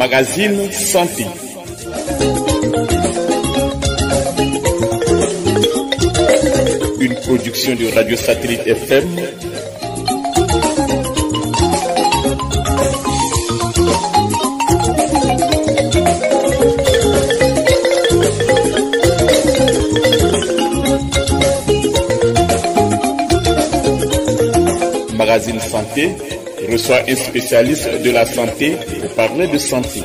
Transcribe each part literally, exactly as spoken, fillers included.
Magazine Santé. Une production de Radio Satellite F M. Magazine Santé reçoit un spécialiste de la santé pour parler de santé.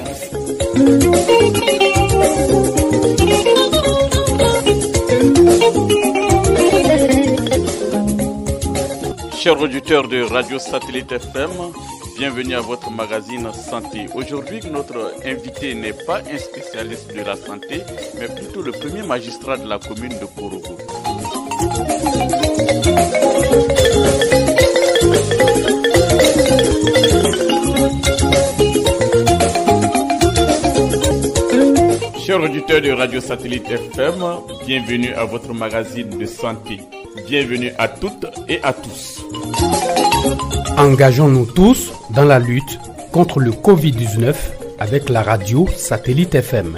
Chers auditeurs de Radio Satellite F M, bienvenue à votre magazine Santé. Aujourd'hui, notre invité n'est pas un spécialiste de la santé, mais plutôt le premier magistrat de la commune de Korogo. Chers auditeurs de Radio Satellite F M, bienvenue à votre magazine de santé. Bienvenue à toutes et à tous. Engageons-nous tous dans la lutte contre le covid dix-neuf avec la radio Satellite F M.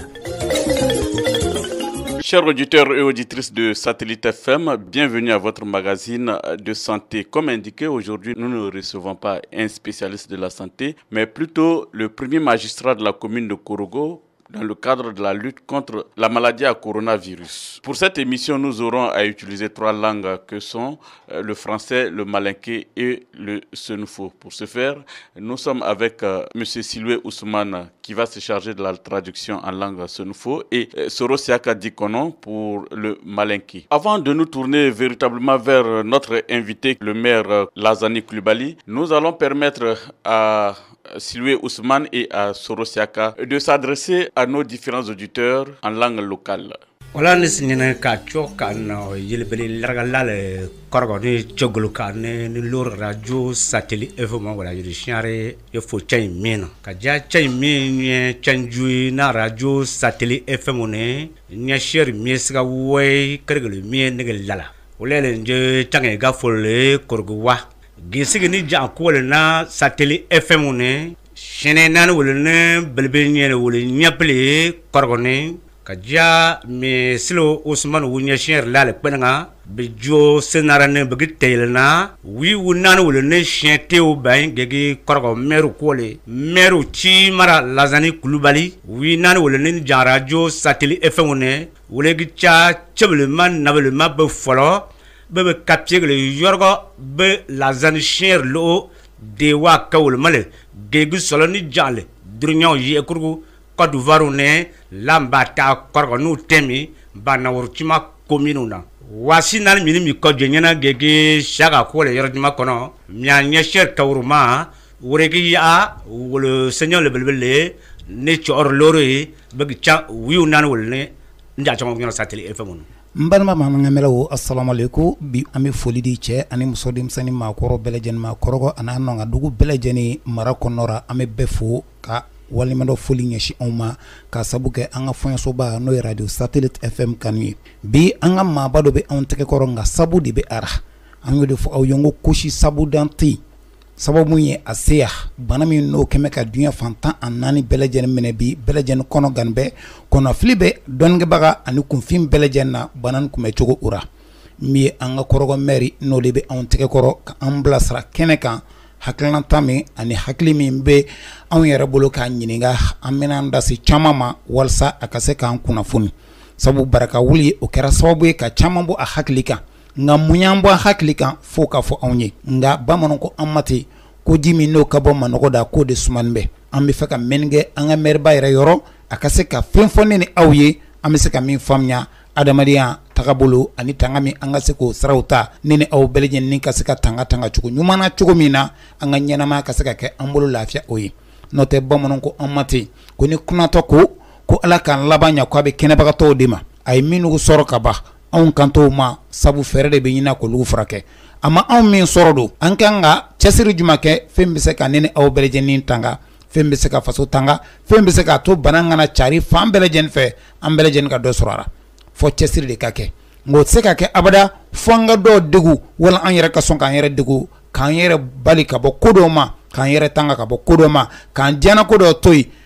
Chers auditeurs et auditrices de Satellite F M, bienvenue à votre magazine de santé. Comme indiqué, aujourd'hui, nous ne recevons pas un spécialiste de la santé, mais plutôt le premier magistrat de la commune de Korogo, dans le cadre de la lutte contre la maladie à coronavirus. Pour cette émission, nous aurons à utiliser trois langues que sont le français, le malinké et le senufo. Pour ce faire, nous sommes avec euh, M. Siloué Ousmane qui va se charger de la traduction en langue senufo et euh, Soro Siaka Dikonon pour le malinké. Avant de nous tourner véritablement vers notre invité, le maire euh, Lazani Coulibaly, nous allons permettre à Siloué Ousmane et à Soro Siaka de s'adresser à nos différents auditeurs en langue locale. Voilà, nous sommes ka choka na yelbeli largalale korgo ni chogluka ne ni lor radio satellite F M wala yiri share e fo chay min ka ja chay min chanjui na radio satellite F M ne nya share miesga way kergelu mi ne lala wala nje change ga folle korgo wa gisigi ni ja ko na satellite F M ne shene nan wala ne belbe nyene wala nyaple korgo ne kaja me silo Ousmane wunya sher lale kwenanga bejo senarane begitelna wi wunan wulne shente o bain gege korgo meru kole meru chi mara Lazani Coulibaly wi nan wulne jarajo satellite F M ne wulegi cha chebleman nabelema be folo be be kapie le yorgo be Lazani sher lo dewa kawul male gege soloni jale drunyo yi ekurgu Côte d'Ivoire ne lambata korgo nu temi bana wurchima kominuna wasi nan mini mi ko jenyana gege shaga ko le yordima kono nya nya sher kawruma wuregi ya wol seigneur le belbele ne chor lore begi cha wiu nan wol ne nja chongo ngona satellite F M mbalma ma ngamela wo assalamu alaykum bi ami folidi che ani musodim sani ma koro belejen ma korogo ana no nga dugu belejeni marako nora ame befo ka walimando foli nyashi oma ka sabuke anga fonya soba no radio satellite F M kanwi bi anga mabado be on teke koronga sabu di be ara ango de fo aw yongo kushi sabu danti sababu ye aseya banami no kemeka dunya fantan anani belejen mene bi belejen kono ganbe kono flibe donge baga ani kumfim belejen na banan kume chogo ura mi anga korogo meri no de be on teke koro ka amblasra keneka hakilana tami ani hakili min be an yɛrɛ bolo ka ɲininga an bena an dasi caman ma walsa a ka se k'an kunnafoni sabu baraka wuli o kɛra sababu ye ka caman bɔ a hakili kan nka mun y'an bɔ a hakili kan fo k'a fɔ anw ye nka bamananw ko an mate ko ji min n'o ka bɔ manɔgɔ da k'o de sumani bɛ an bɛ fɛ ka mɛnni kɛ an ka mɛriba yɛrɛ yɔrɔ a ka se ka fɛn fɔ ne ni aw ye an bɛ se ka min faamuya adamadenya tagabolo ani tanga min an ka se k'o siraw ta ne ni aw bɛɛ lajɛlen ni ka se ka tanga tanga cogo ɲuman na cogo min na an ka ɲɛnamaya ka se ka kɛ an bolo lafiya o ye n'o tɛ bamananw ko an ma ten ko ni kunnatɔ ko ko ala k'an laban ɲa ko a bɛ kɛnɛbagatɔw de ma a ye minnu sɔrɔ ka ban anw kan t'o ma sabu fɛɛrɛ de bɛ ɲini k'olu furakɛ a ma anw min sɔrɔ don an kan ka cɛsiri jumɛn kɛ fɛn bɛ se ka ne ni aw bɛɛ lajɛlen tanga fɛn bɛ se ka faso tanga fɛn bɛ se ka to bana kana cari fan bɛɛ lajɛlen fɛ an bɛɛ lajɛlen ka dɔ sɔrɔ a la fo cɛsiri de ka kɛ nka o tɛ se ka kɛ abada fo an ka dɔw degu wala an yɛrɛ ka sɔn k'an yɛrɛ degu k'an yɛrɛ bali ka bɔ ko dɔw ma k'an yɛrɛ tanga ka bɔ ko dɔw ma k'an diɲɛna ko dɔw to yen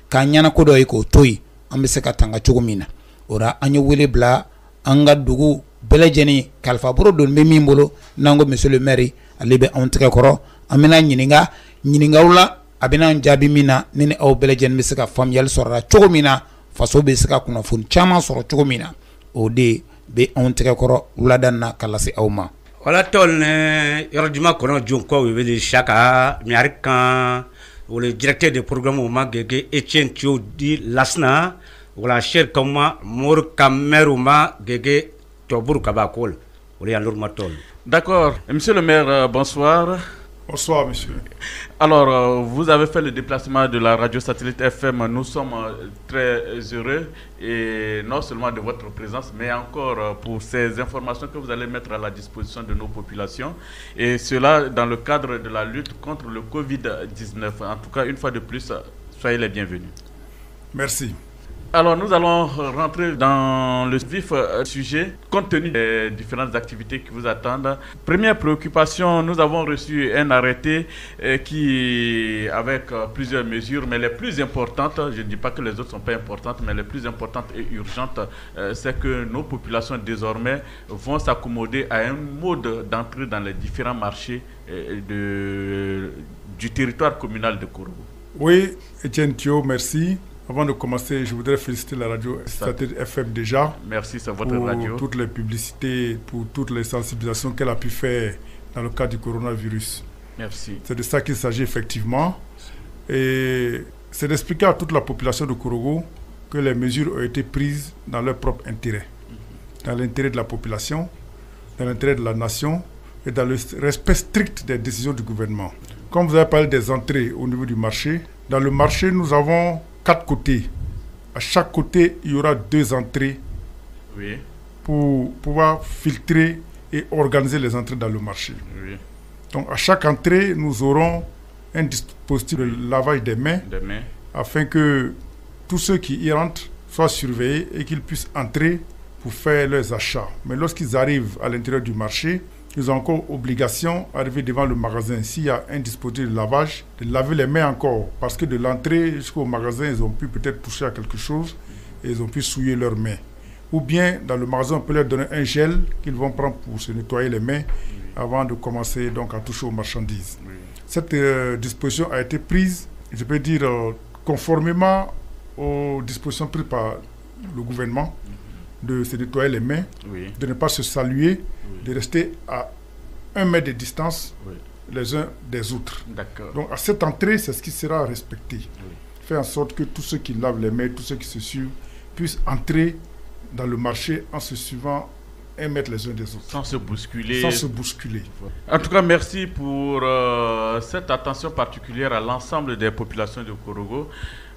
k'a ɲɛna ko dɔ ye k'o to yen an bɛ se ka tanga cogo min na o la an ye wele bila an ka dugu bɛɛ lajɛlen kalifabolo don bɛ min bolo n'an ko monsieur le maire ale bɛ anw tɛgɛ kɔrɔ an bɛna ɲininka ɲininkaw la a bɛna an jaabi min na ne ni aw bɛɛ lajɛlen bɛ se ka faamuyali sɔrɔ la cogo min na faso bɛ se ka kunnafoni caman sɔrɔ cogo min na o de bɛ anw tɛgɛ kɔrɔ wulada na ka lase aw ma. wala tol ne yɔrɔ juma kɔnɔ jonko wele chaka miari kan wala directeur de programme o ma gege Etienne Thio di lasna wala cher kama mor kameru ma gege tobur kabakol wala ya lurma tol. D'accord, monsieur le maire, euh, bonsoir. Bonsoir, monsieur. Alors, euh, vous avez fait le déplacement de la radio satellite F M. Nous sommes euh, très heureux, et non seulement de votre présence, mais encore euh, pour ces informations que vous allez mettre à la disposition de nos populations. Et cela dans le cadre de la lutte contre le Covid dix-neuf. En tout cas, une fois de plus, soyez les bienvenus. Merci. Alors, nous allons rentrer dans le vif euh, sujet, compte tenu des différentes activités qui vous attendent. Première préoccupation, nous avons reçu un arrêté euh, qui, avec euh, plusieurs mesures, mais les plus importantes, je ne dis pas que les autres ne sont pas importantes, mais les plus importantes et urgentes, euh, c'est que nos populations désormais vont s'accommoder à un mode d'entrée dans les différents marchés euh, de, du territoire communal de Korogo. Oui, Etienne Thio, merci. Avant de commencer, je voudrais féliciter la radio Satellite F M déjà. Merci, c'est votre pour radio. Pour toutes les publicités, pour toutes les sensibilisations qu'elle a pu faire dans le cadre du coronavirus. Merci. C'est de ça qu'il s'agit effectivement. Et c'est d'expliquer à toute la population de Korogo que les mesures ont été prises dans leur propre intérêt. Mm-hmm. Dans l'intérêt de la population, dans l'intérêt de la nation et dans le respect strict des décisions du gouvernement. Comme vous avez parlé des entrées au niveau du marché, dans le marché, nous avons quatre côtés. À chaque côté, il y aura deux entrées, oui, pour pouvoir filtrer et organiser les entrées dans le marché. Oui. Donc à chaque entrée, nous aurons un dispositif de lavage des mains, des mains, afin que tous ceux qui y rentrent soient surveillés et qu'ils puissent entrer pour faire leurs achats. Mais lorsqu'ils arrivent à l'intérieur du marché, ils ont encore obligation d'arriver devant le magasin. S'il y a un dispositif de lavage, de laver les mains encore. Parce que de l'entrée jusqu'au magasin, ils ont pu peut-être toucher à quelque chose et ils ont pu souiller leurs mains. Ou bien, dans le magasin, on peut leur donner un gel qu'ils vont prendre pour se nettoyer les mains avant de commencer donc à toucher aux marchandises. Oui. Cette euh, disposition a été prise, je peux dire, euh, conformément aux dispositions prises par le gouvernement, de se nettoyer les mains, oui, de ne pas se saluer, oui, de rester à un mètre de distance, oui, les uns des autres. Donc à cette entrée, c'est ce qui sera respecté. Oui. Faire en sorte que tous ceux qui lavent les mains, tous ceux qui se suivent, puissent entrer dans le marché en se suivant un mètre les uns des autres. Sans se bousculer. Sans se bousculer. En tout cas, merci pour euh, cette attention particulière à l'ensemble des populations de Korogo.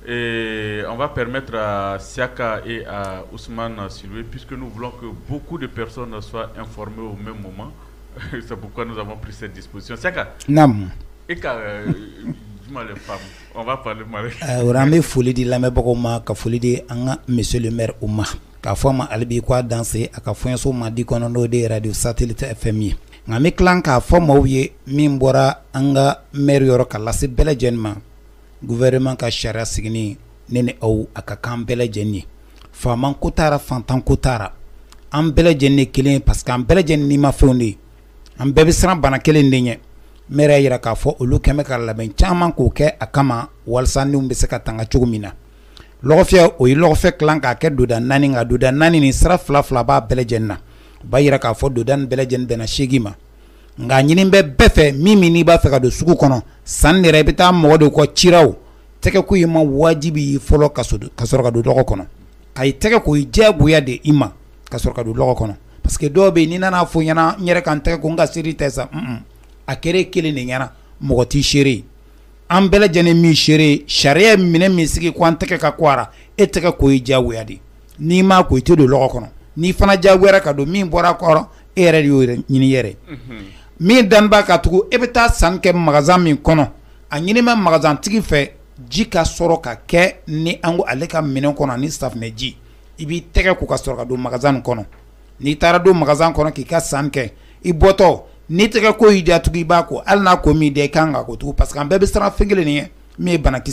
Et on va permettre à Siaka et à Ousmane Siloué, puisque nous voulons que beaucoup de personnes soient informées au même moment. C'est pourquoi nous avons pris cette disposition. Siaka. Nam. Et car, dis-moi les femmes, on va parler mal. Ramé folie di lamé bokoma ka folie di anga monsieur le maire Ouma. Ka foma albi kwa danser aka fonso ma di kono no de radio satellite F M I. Ngami klan ka foma wiye mimbora anga maire yoro kala se bele jenma. Gouvernement ka charia signi nene au aka kan bele jenni. Faman kotara fantan kotara. Am bele jenni kilin parce que am bele jenni ma foni. Am bebe sran bana kelen denye. Mere yira ka fo olu keme ka laben chaman ko ke akama walsa ni umbe se ka tanga chugumina. Logofia o yi logofia klan ka ke doda nani nga doda nani ni sra fla fla ba bele jenna. Ba yira ka fo doda bele jen bena shigima. Nga nyini be befe mimi ni ba fe ka do suku kono san ni rebita mo do ko chiraw teke ku yima wajibi folo kasodo kasoro ka do logo kono kay teke ku jabu ya de ima kasoro ka do logo kono parce que do be ni nana fo nyana nyere kan teke ko nga siri tesa mm akere kele ni nyana mo ti shiri am bele jene mi shiri sharia mine mi sigi ko anteke ka kwara eteke ku jabu ya de ni ma ko ti do logo kono ni fana jabu ya ka do mi bora ko ere yo nyini yere mi danba ka tugu e bɛ taa san kɛ magasin min kɔnɔ a ɲinimɛ magasin tigi fɛ ji ka sɔrɔ ka kɛ ni an ko ale ka minɛn kɔnɔ ni safinɛ ji i b'i tɛgɛ ko ka sɔrɔ ka don magasin nin kɔnɔ n'i taara don magasin kɔnɔ k'i ka san kɛ i bɔtɔ n'i tɛgɛ ko y'i diya tugu i b'a ko hali n'a ko min diya i kan ka ko tugu parce que an bɛɛ bɛ siran fɛn kelen nin ye min ye banakisɛ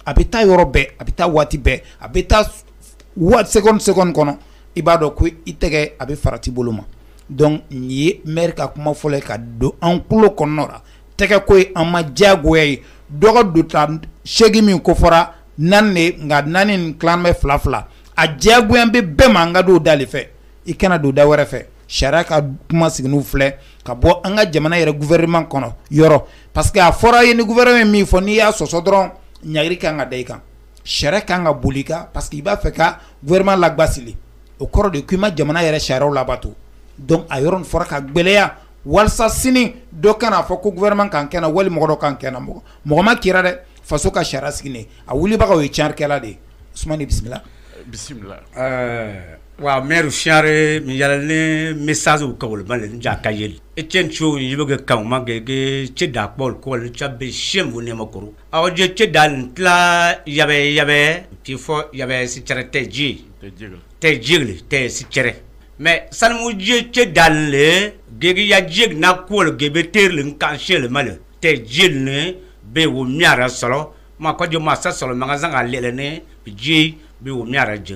a bɛ taa yɔrɔ bɛɛ a bɛ taa waati bɛɛ a bɛ taa waati seconde seconde kɔnɔ i b'a dɔn ko i tɛgɛ a bɛ farati bolo ma donc nin ye maire ka kuma fɔlɔ ye ka don an tulo kɔnɔ la tɛgɛ ko ye an ma diyagoya ye dɔgɔ don ta seegin min ko fɔra naani de nka naani nin tilan bɛ fila fila a diyagoya bɛ bɛɛ ma an ka don da de fɛ i kana don da wɛrɛ fɛ sariya ka kuma sigininw filɛ ka bɔ an ka jamana yɛrɛ gouvernement kɔnɔ yɔrɔ parce que a fɔra ye ni gouvernement min fɔ n'i y'a sɔsɔ dɔrɔn ɲagiri kan ka da i kan sariya kan ka boli kan parce que i b'a fɛ ka gouvernement lagbasili o kɔrɔ de k'i ma jamana yɛrɛ sariyaw labato donc a yɔrɔ nin fɔra ka gwɛlɛya walasa sini dɔ kana fɔ ko gouvernement kan kɛnɛ wali mɔgɔ dɔ kan kɛnɛ mɔgɔ mɔgɔ ma kira dɛ faso ka sariya sigi ne a wulibagaw ye tiɲɛrikɛla de ye Usumani bisimila bisimila ɛɛ wa maire siare mi yala ne message ko wol ban le ja kayel e chen chu yibe ga kan ma ge ge che da pol ko le cha be shem bu ne makuru aw je che dal tla yabe yabe ti fo yabe si charete ji te jigle te jigle te si chere mais san mu je che dal le ge ge ya jig na ko le ge be ter le kan shel mal te jil ne be wo miara solo ma ko je ma sa solo magasin a lele ne bi ji be wo miara je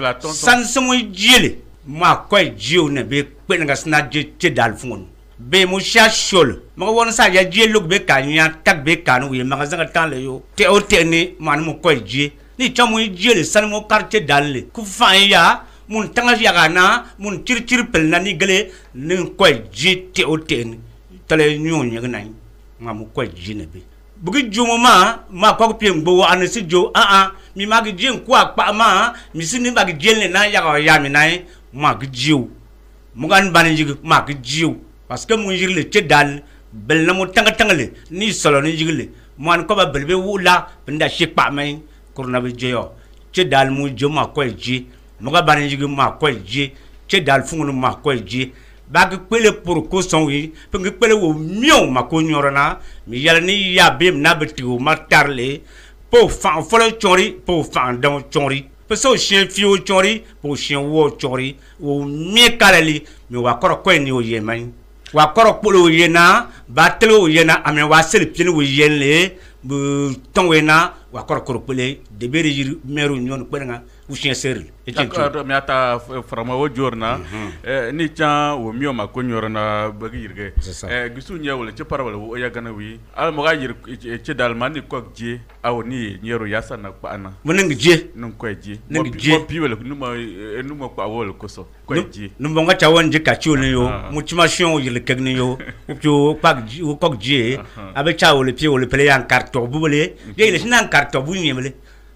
san sumu jili ma koy jiu ne be kwen nga sna je che dal fun be mu sha shol ma won sa ya je luk be ka nya tak be kan wi ma ga tan le yo te o te ni man mu koy ji ni chamu jili san mu quartier dal le ku fa ya mun tanga ya ga na mun cir cir pel na ni gele ni koy ji te o te ni tale nyu nya ga nai ma mu koy ji ne be bugi jumu ma ma ko piem gbo an si jo a a mi ma gi jin kwa pa ma mi sini ba gi jel na ya ga ya mi nai ma gi jiu mu gan ban ji ma gi jiu parce que mu jirle che dal bel na mu tanga tangale ni solo ni jigle mo an ko ba belbe wula binda shi pa mai kurna bi jeyo che dal mu jo ma ko ji mu ga ban ji ma ko ji che dal funu ma ko ji bag pele pour ko son wi pengi pele wo mion ma ko nyorona mi yalla ni ya bim na beti wo ma tarle po fa folo chori po fa don chori pe so chien fio chori po chien wo chori wo mi kalali mi wa koro ko ni o yeman wa koro polo yena batelo yena ame wa sel pin wo yenle bu tonwena wa koro koro pele de beri yir meru nyon kwenga ou chien seril et d'accord mais ata frama wo jorna eh ni chan wo mio ma ko nyorna bagi yirge eh gisu nyewle ci parwal wo ya gana wi al mo ga yir ci dal man ni ko je aw ni nyero yasa na pa ana mo ngi je non ko je mo pi wala nu ma nu ma ko awol ko so ko je nu mo nga cha won je ka chu ni yo motivation yir kek ni yo to pak ko je abe cha wole pi wole pele yan carton bu bele ye le sinan carton bu nyemle.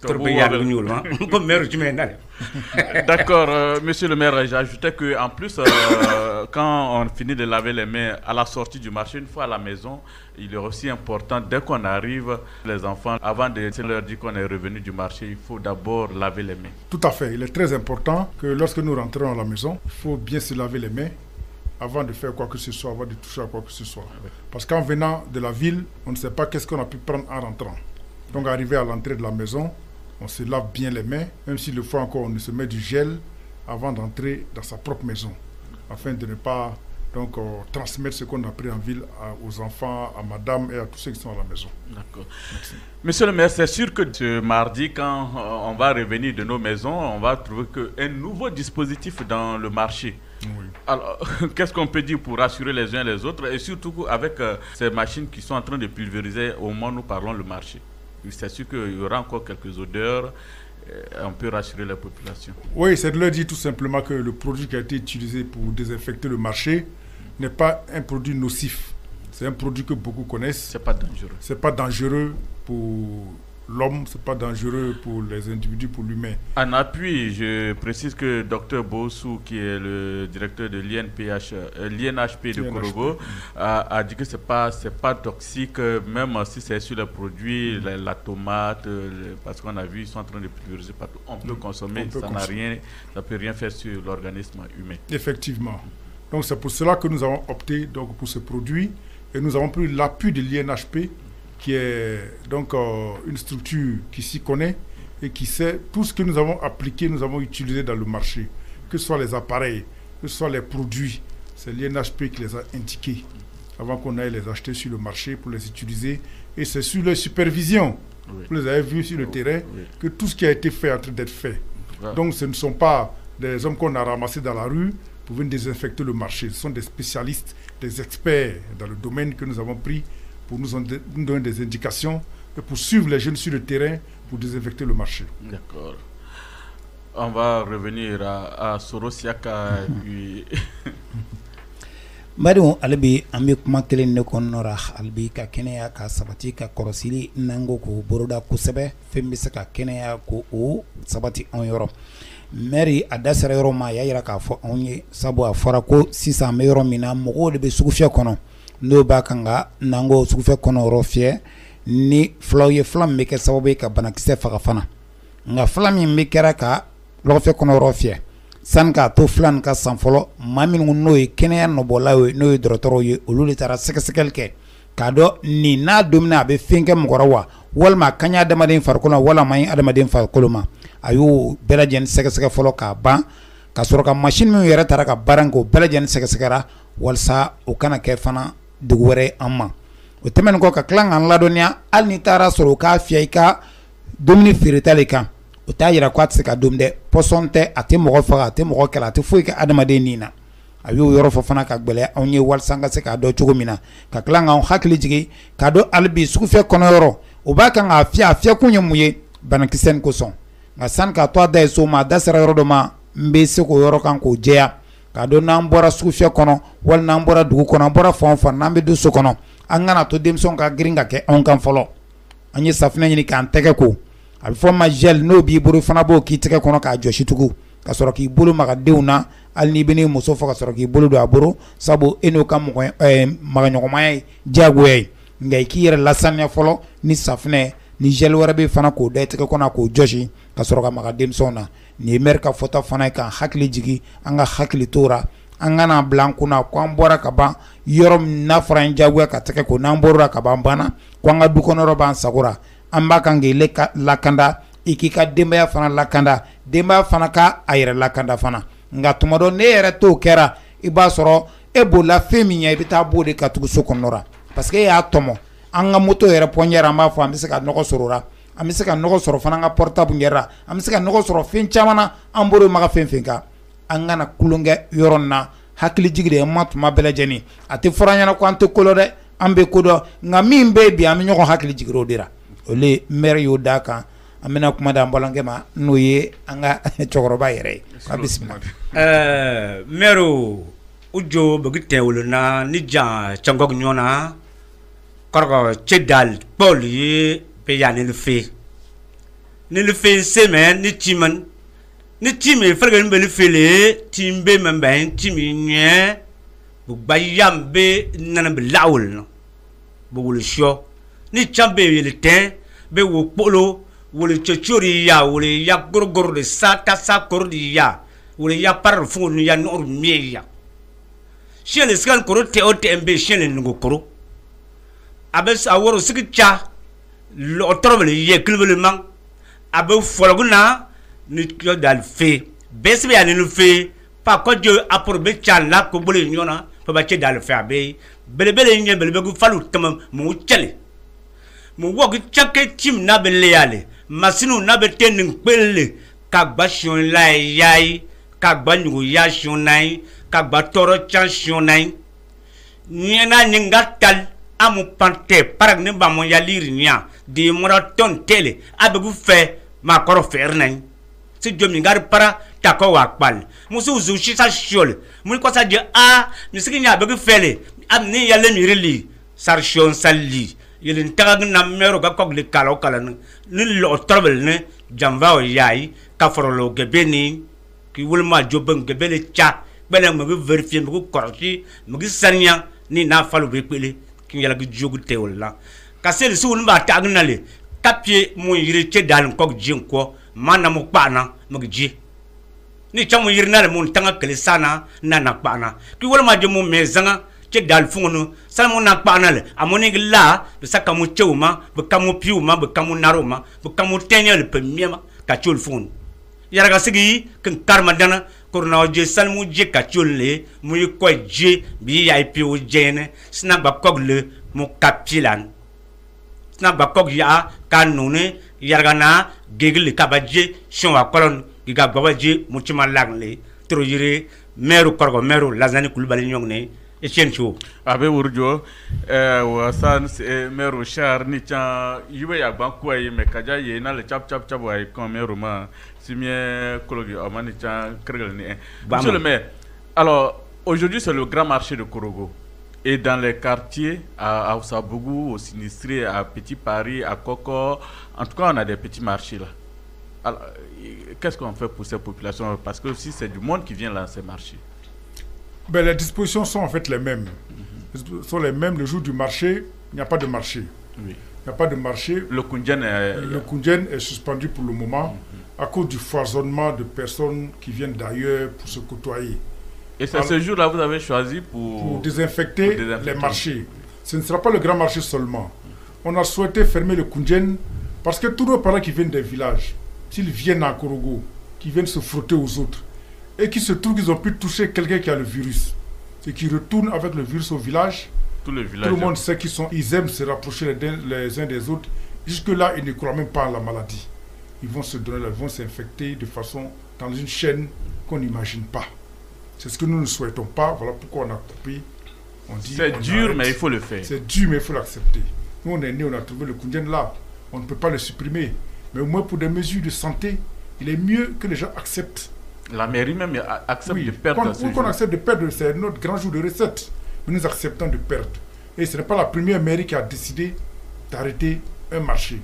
D'accord, euh, monsieur le maire, j'ajoutais qu'en plus, euh, quand on finit de laver les mains à la sortie du marché, une fois à la maison, il est aussi important, dès qu'on arrive, les enfants, avant de leur dire qu'on est revenu du marché, il faut d'abord laver les mains. Tout à fait, il est très important que lorsque nous rentrons à la maison, il faut bien se laver les mains avant de faire quoi que ce soit, avant de toucher à quoi que ce soit. Parce qu'en venant de la ville, on ne sait pas qu'est-ce qu'on a pu prendre en rentrant. Donc arrivé à l'entrée de la maison, on se lave bien les mains, même s'il le faut encore, on se met du gel avant d'entrer dans sa propre maison, afin de ne pas donc, euh, transmettre ce qu'on a pris en ville à, aux enfants, à madame et à tous ceux qui sont à la maison. D'accord. Monsieur le maire, c'est sûr que ce mardi, quand euh, on va revenir de nos maisons, on va trouver qu'un nouveau dispositif dans le marché. Oui. Alors, qu'est-ce qu'on peut dire pour rassurer les uns et les autres, et surtout avec euh, ces machines qui sont en train de pulvériser au moment où nous parlons le marché? C'est sûr qu'il y aura encore quelques odeurs, euh, on peut rassurer la population. Oui, c'est de leur dire tout simplement que le produit qui a été utilisé pour désinfecter le marché n'est pas un produit nocif. C'est un produit que beaucoup connaissent. C'est pas dangereux. C'est pas dangereux pour l'homme, c'est pas dangereux pour les individus, pour l'humain. En appui, je précise que Docteur Bossou, qui est le directeur de l'I N P H, euh, l'I N H P de Korogo, a, a dit que c'est pas, c'est pas toxique, même si c'est sur les produits, la, la tomate, le, parce qu'on a vu, ils sont en train de pulvériser partout. On peut consommer, on peut ça n'a rien, ça peut rien faire sur l'organisme humain. Effectivement. Donc c'est pour cela que nous avons opté donc pour ce produit et nous avons pris l'appui de l'I N H P, qui est donc euh, une structure qui s'y connaît et qui sait tout ce que nous avons appliqué, nous avons utilisé dans le marché, que ce soit les appareils, que ce soit les produits, c'est l'I N H P qui les a indiqués. avant qu'on aille les acheter sur le marché pour les utiliser. Et c'est sur leur supervision, oui. Vous les avez vus sur le terrain, oui. Que tout ce qui a été fait est en train d'être fait. Ouais. Donc ce ne sont pas des hommes qu'on a ramassés dans la rue pour venir désinfecter le marché. Ce sont des spécialistes, des experts dans le domaine que nous avons pris pour nous, en, nous donner des indications et pour suivre les jeunes sur le terrain pour désinfecter le marché. D'accord. On va revenir à, à Sorosiaka. Puis... Marion Albi, ami kuma kelen ne kɔnɔra albi ka kɛnɛya ka sabati ka kɔrɔsili nango ko boroda kosɛbɛ fɛn bɛ se ka kɛnɛya ko o sabati anw yɔrɔ maire a da sera yɔrɔ ma a y'a yira k'a fɔ anw ye sabu a fɔra ko sisan an bɛ yɔrɔ min na mɔgɔw de bɛ sugufiyɛ kɔnɔ n'o b'a kan ka nango sugufiyɛ kɔnɔ yɔrɔ fiyɛ ni filaw ye fila min bɛ kɛ sababu ye ka banakisɛ faga fana nka fila min bɛ kɛra ka lɔgɔfiyɛ kɔnɔ yɔrɔ fiyɛ san k'a to filan ka san fɔlɔ maa minnu n'o ye kɛnɛya nɔbɔlaw ye n'o ye dɔgɔtɔrɔw ye olu de taara sɛgɛsɛgɛli kɛ k'a dɔn nin n'a don min a bɛ fɛn kɛ mɔgɔ la wa walima a ka ɲi adamaden farikolo ma walima a ɲi adamaden farikolo ma a y'o bɛɛ lajɛlen sɛgɛsɛgɛ fɔlɔ k'a ban ka sɔrɔ ka machine min yɛrɛ taara ka baara kɛ o bɛɛ lajɛlen sɛgɛsɛgɛra walasa o kana kɛ fana dugu wɛrɛ ye an ma o tɛmɛnen kɔ ka tila k'an ladɔnniya hali ni taara sɔrɔ o k'a fiyɛ i ka dumuni feereta de kan o t'a yira ko a tɛ se ka dom dɛ pɔsɔn tɛ a tɛ mɔgɔ faga a tɛ mɔgɔ kɛlɛ a tɛ foyi kɛ adamaden nin na a y'o yɔrɔ fɔ fana ka gbɛlɛ anw ye walasa an ka se k'a dɔn cogo min na ka tila k'anw hakili jigin k'a dɔn hali bi sugufiyɛ kɔnɔyɔrɔ o b'a kan k'a fiyɛ a fiyɛkun ye mun ye banakisɛ nin kosɔn nka sani k'a to a da ye so ma a da sera yɔrɔ dɔ ma n bɛ se k'o yɔrɔ kan k'o jɛya k'a dɔn n'an bɔra sugufiyɛ kɔnɔ wali n'an bɔra dugu kɔnɔ an bɔra fan o fan n'an bɛ don so kɔnɔ an kana to denmisɛnw ka girin ka kɛ anw kan fɔlɔ an ye safunɛ ɲini k'an tɛgɛ ko a bɛ fɔ ma gel n'o b'i bolo fana b'o k'i tɛgɛ kɔnɔ k'a jɔsi tugun ka sɔrɔ k'i bolo maga denw na hali n'i bɛ n'i muso fɔ ka sɔrɔ k'i bolo don a bolo sabu e n'o ka mɔgɔ ɛɛ magaɲɔgɔnmaya ye diyagoya ye nka i k'i yɛrɛ lasaniya fɔlɔ ni safunɛ ni gel wɛrɛ bɛ fana k'o da i tɛgɛ kɔnɔ k'o jɔsi ka sɔrɔ ka maga denmisɛnw na nin ye maire ka fɔta fana ye k'an hakili jigin an ka hakili t'o la an kana bila an kunna ko an bɔra ka ban yɔrɔ min n'a fɔra an diyagoya ka tɛgɛ ko n'an bɔra ka ban banna ko an ka du kɔnɔ yɔrɔ b'an sago la an b'a kan k'i lakanda i k'i ka denbaya fana lakanda denbaya fana ka a yɛrɛ lakanda fana nka tuma dɔ ne yɛrɛ t'o kɛra i b'a sɔrɔ e b'o la fɛn min ɲɛ i bɛ taa b'o de ka tugu so kɔnɔ la parce que e y'a tɔmɔ an ka moto yɛrɛ pɔnɲɛra an b'a fɔ an bɛ se ka nɔgɔ sɔrɔ o la an bɛ se ka nɔgɔ sɔrɔ fana an ka portable yɛrɛ la an bɛ se ka nɔgɔ sɔrɔ fɛn caman na an bolo maga fɛn fɛn kan an kana kulonkɛ yɔrɔ nin na hakili jigi de ye ma tuma bɛɛ lajɛlen a tɛ fɔra ɲɛna ko an tɛ ko dɔn dɛ an bɛ ko dɔn nka min bɛ yen bi an bɛ ɲɔgɔn hakili jigin o de la olu ye maire y'o d'a kan an bɛna kuma da an balankɛ ma n'o ye an ka cɛkɔrɔba yɛrɛ ye a bisimila. ɛɛ maire u jo bɛgi tɛ wolo na ni jan cɛnkɔk ɲɔgɔn na kɔrɔkɔ cɛ dal paul ye bɛ yan ni fe ni fe sɛmɛ ni timan ni timi fɛrɛgɛ ni bɛ fe le tim bɛ mɛ bɛn timi ɲɛ bu gba yam bɛ nana bɛ lawol na bu wolo sɔ ni can bɛ yɛlɛ tɛ bɛ wo kpolo wole chochori ya wole ya gorgor de sa ta sa kordi ya wole ya par fu nu ya nor mie ya shele skan koro te o te mbe shele ngo koro abes aworo sikcha lo torble ye klbele man abe folguna ni kyo dal fe besbe ya ni lu fe pa ko je aporbe cha la ko bole nyona pa ba che dal fe abe bele bele nye bele be gu falu tam mu chele mu wogi chake tim na bele yale masinu na be tenin pele ka gba shon la yai ka gba nyugo ya shon nai ka gba toro chan shon nai nyena nyinga tal amu pante parag ne ba mon ya liri nya de moraton tele abegu fe ma koro fer nai si jomi ngar para ta ko wa pal musu zu shi sa shol mu ko sa je a misiki nya abegu fele am ni ya le mirili sar shon salli yelin tagag na mero ga kogli kalo kala ni lo trouble ne jamba o yayi ka forolo gebeni ki wulma joben gebele cha bele mo vérifier mo korti mo sanya ni na falu be pele ki yala gi jogu tewla ka sel su wulma tag na le tapie mo yire che dal kog jin ko mana mo pana mo gi ni chamu yirna le mo tanga kele sana na na pana ki wulma je mo mezanga che dal funu salmo na panale amoni la be sakamu chewma be kamu piuma be kamu naroma be kamu tenyel pe miema ka chul fun yaraga sigi kan karma dana Corona je salmu je kachule mu ko je bi ya pi o jene sna ba kogle mu kapilan sna ba kog ya kanune yargana gegle kabaje shon kolon giga babaje mu chima lagle trojire meru korgo meru lazani kulbali nyongne e chencho abe wurjo eh wasan meru char ni cha yube ya banku ay me kaja ye na le chap chap chap ay kon meru ma simie kologi amani cha krgal ni. Monsieur le maire, alors aujourd'hui c'est le grand marché de Korogo et dans les quartiers à Osabougou, au Sinistré, à Petit Paris, à Koko, en tout cas on a des petits marchés là. Alors qu'est-ce qu'on fait pour ces populations parce que aussi c'est du monde qui vient dans ces marchés. Ben, les dispositions sont en fait les mêmes. Mm-hmm. sont les mêmes le jour du marché, il n'y a pas de marché. Oui. Il n'y a pas de marché. Le Koundjen est... Le Koundjen est suspendu pour le moment mm-hmm. à cause du foisonnement de personnes qui viennent d'ailleurs pour se côtoyer. Et c'est ce jour-là que vous avez choisi pour... Pour désinfecter, pour désinfecter les marchés. Ce ne sera pas le grand marché seulement. On a souhaité fermer le Koundjen parce que tous nos parents qui viennent des villages, s'ils viennent à Korogo, qui viennent se frotter aux autres, et qui se trouvent qu'ils ont pu toucher quelqu'un qui a le virus, et qui retournent avec le virus au village, tout le, village tout le monde sait qu'ils sont, ils aiment se rapprocher les, les uns des autres. Jusque-là, ils ne croient même pas à la maladie. Ils vont se donner, ils vont s'infecter de façon dans une chaîne qu'on n'imagine pas. C'est ce que nous ne souhaitons pas. Voilà pourquoi on a coupé. C'est dur, arrête. Mais il faut le faire. C'est dur, mais il faut l'accepter. Nous, on est nés, on a trouvé le Koundjen là. On ne peut pas le supprimer. Mais au moins pour des mesures de santé, il est mieux que les gens acceptent. La mairie même accepte oui, de perdre. Quand, qu'on accepte de perdre, c'est notre grand jour de recette. Mais nous acceptons de perdre. Et ce n'est pas la première mairie qui a décidé d'arrêter un marché.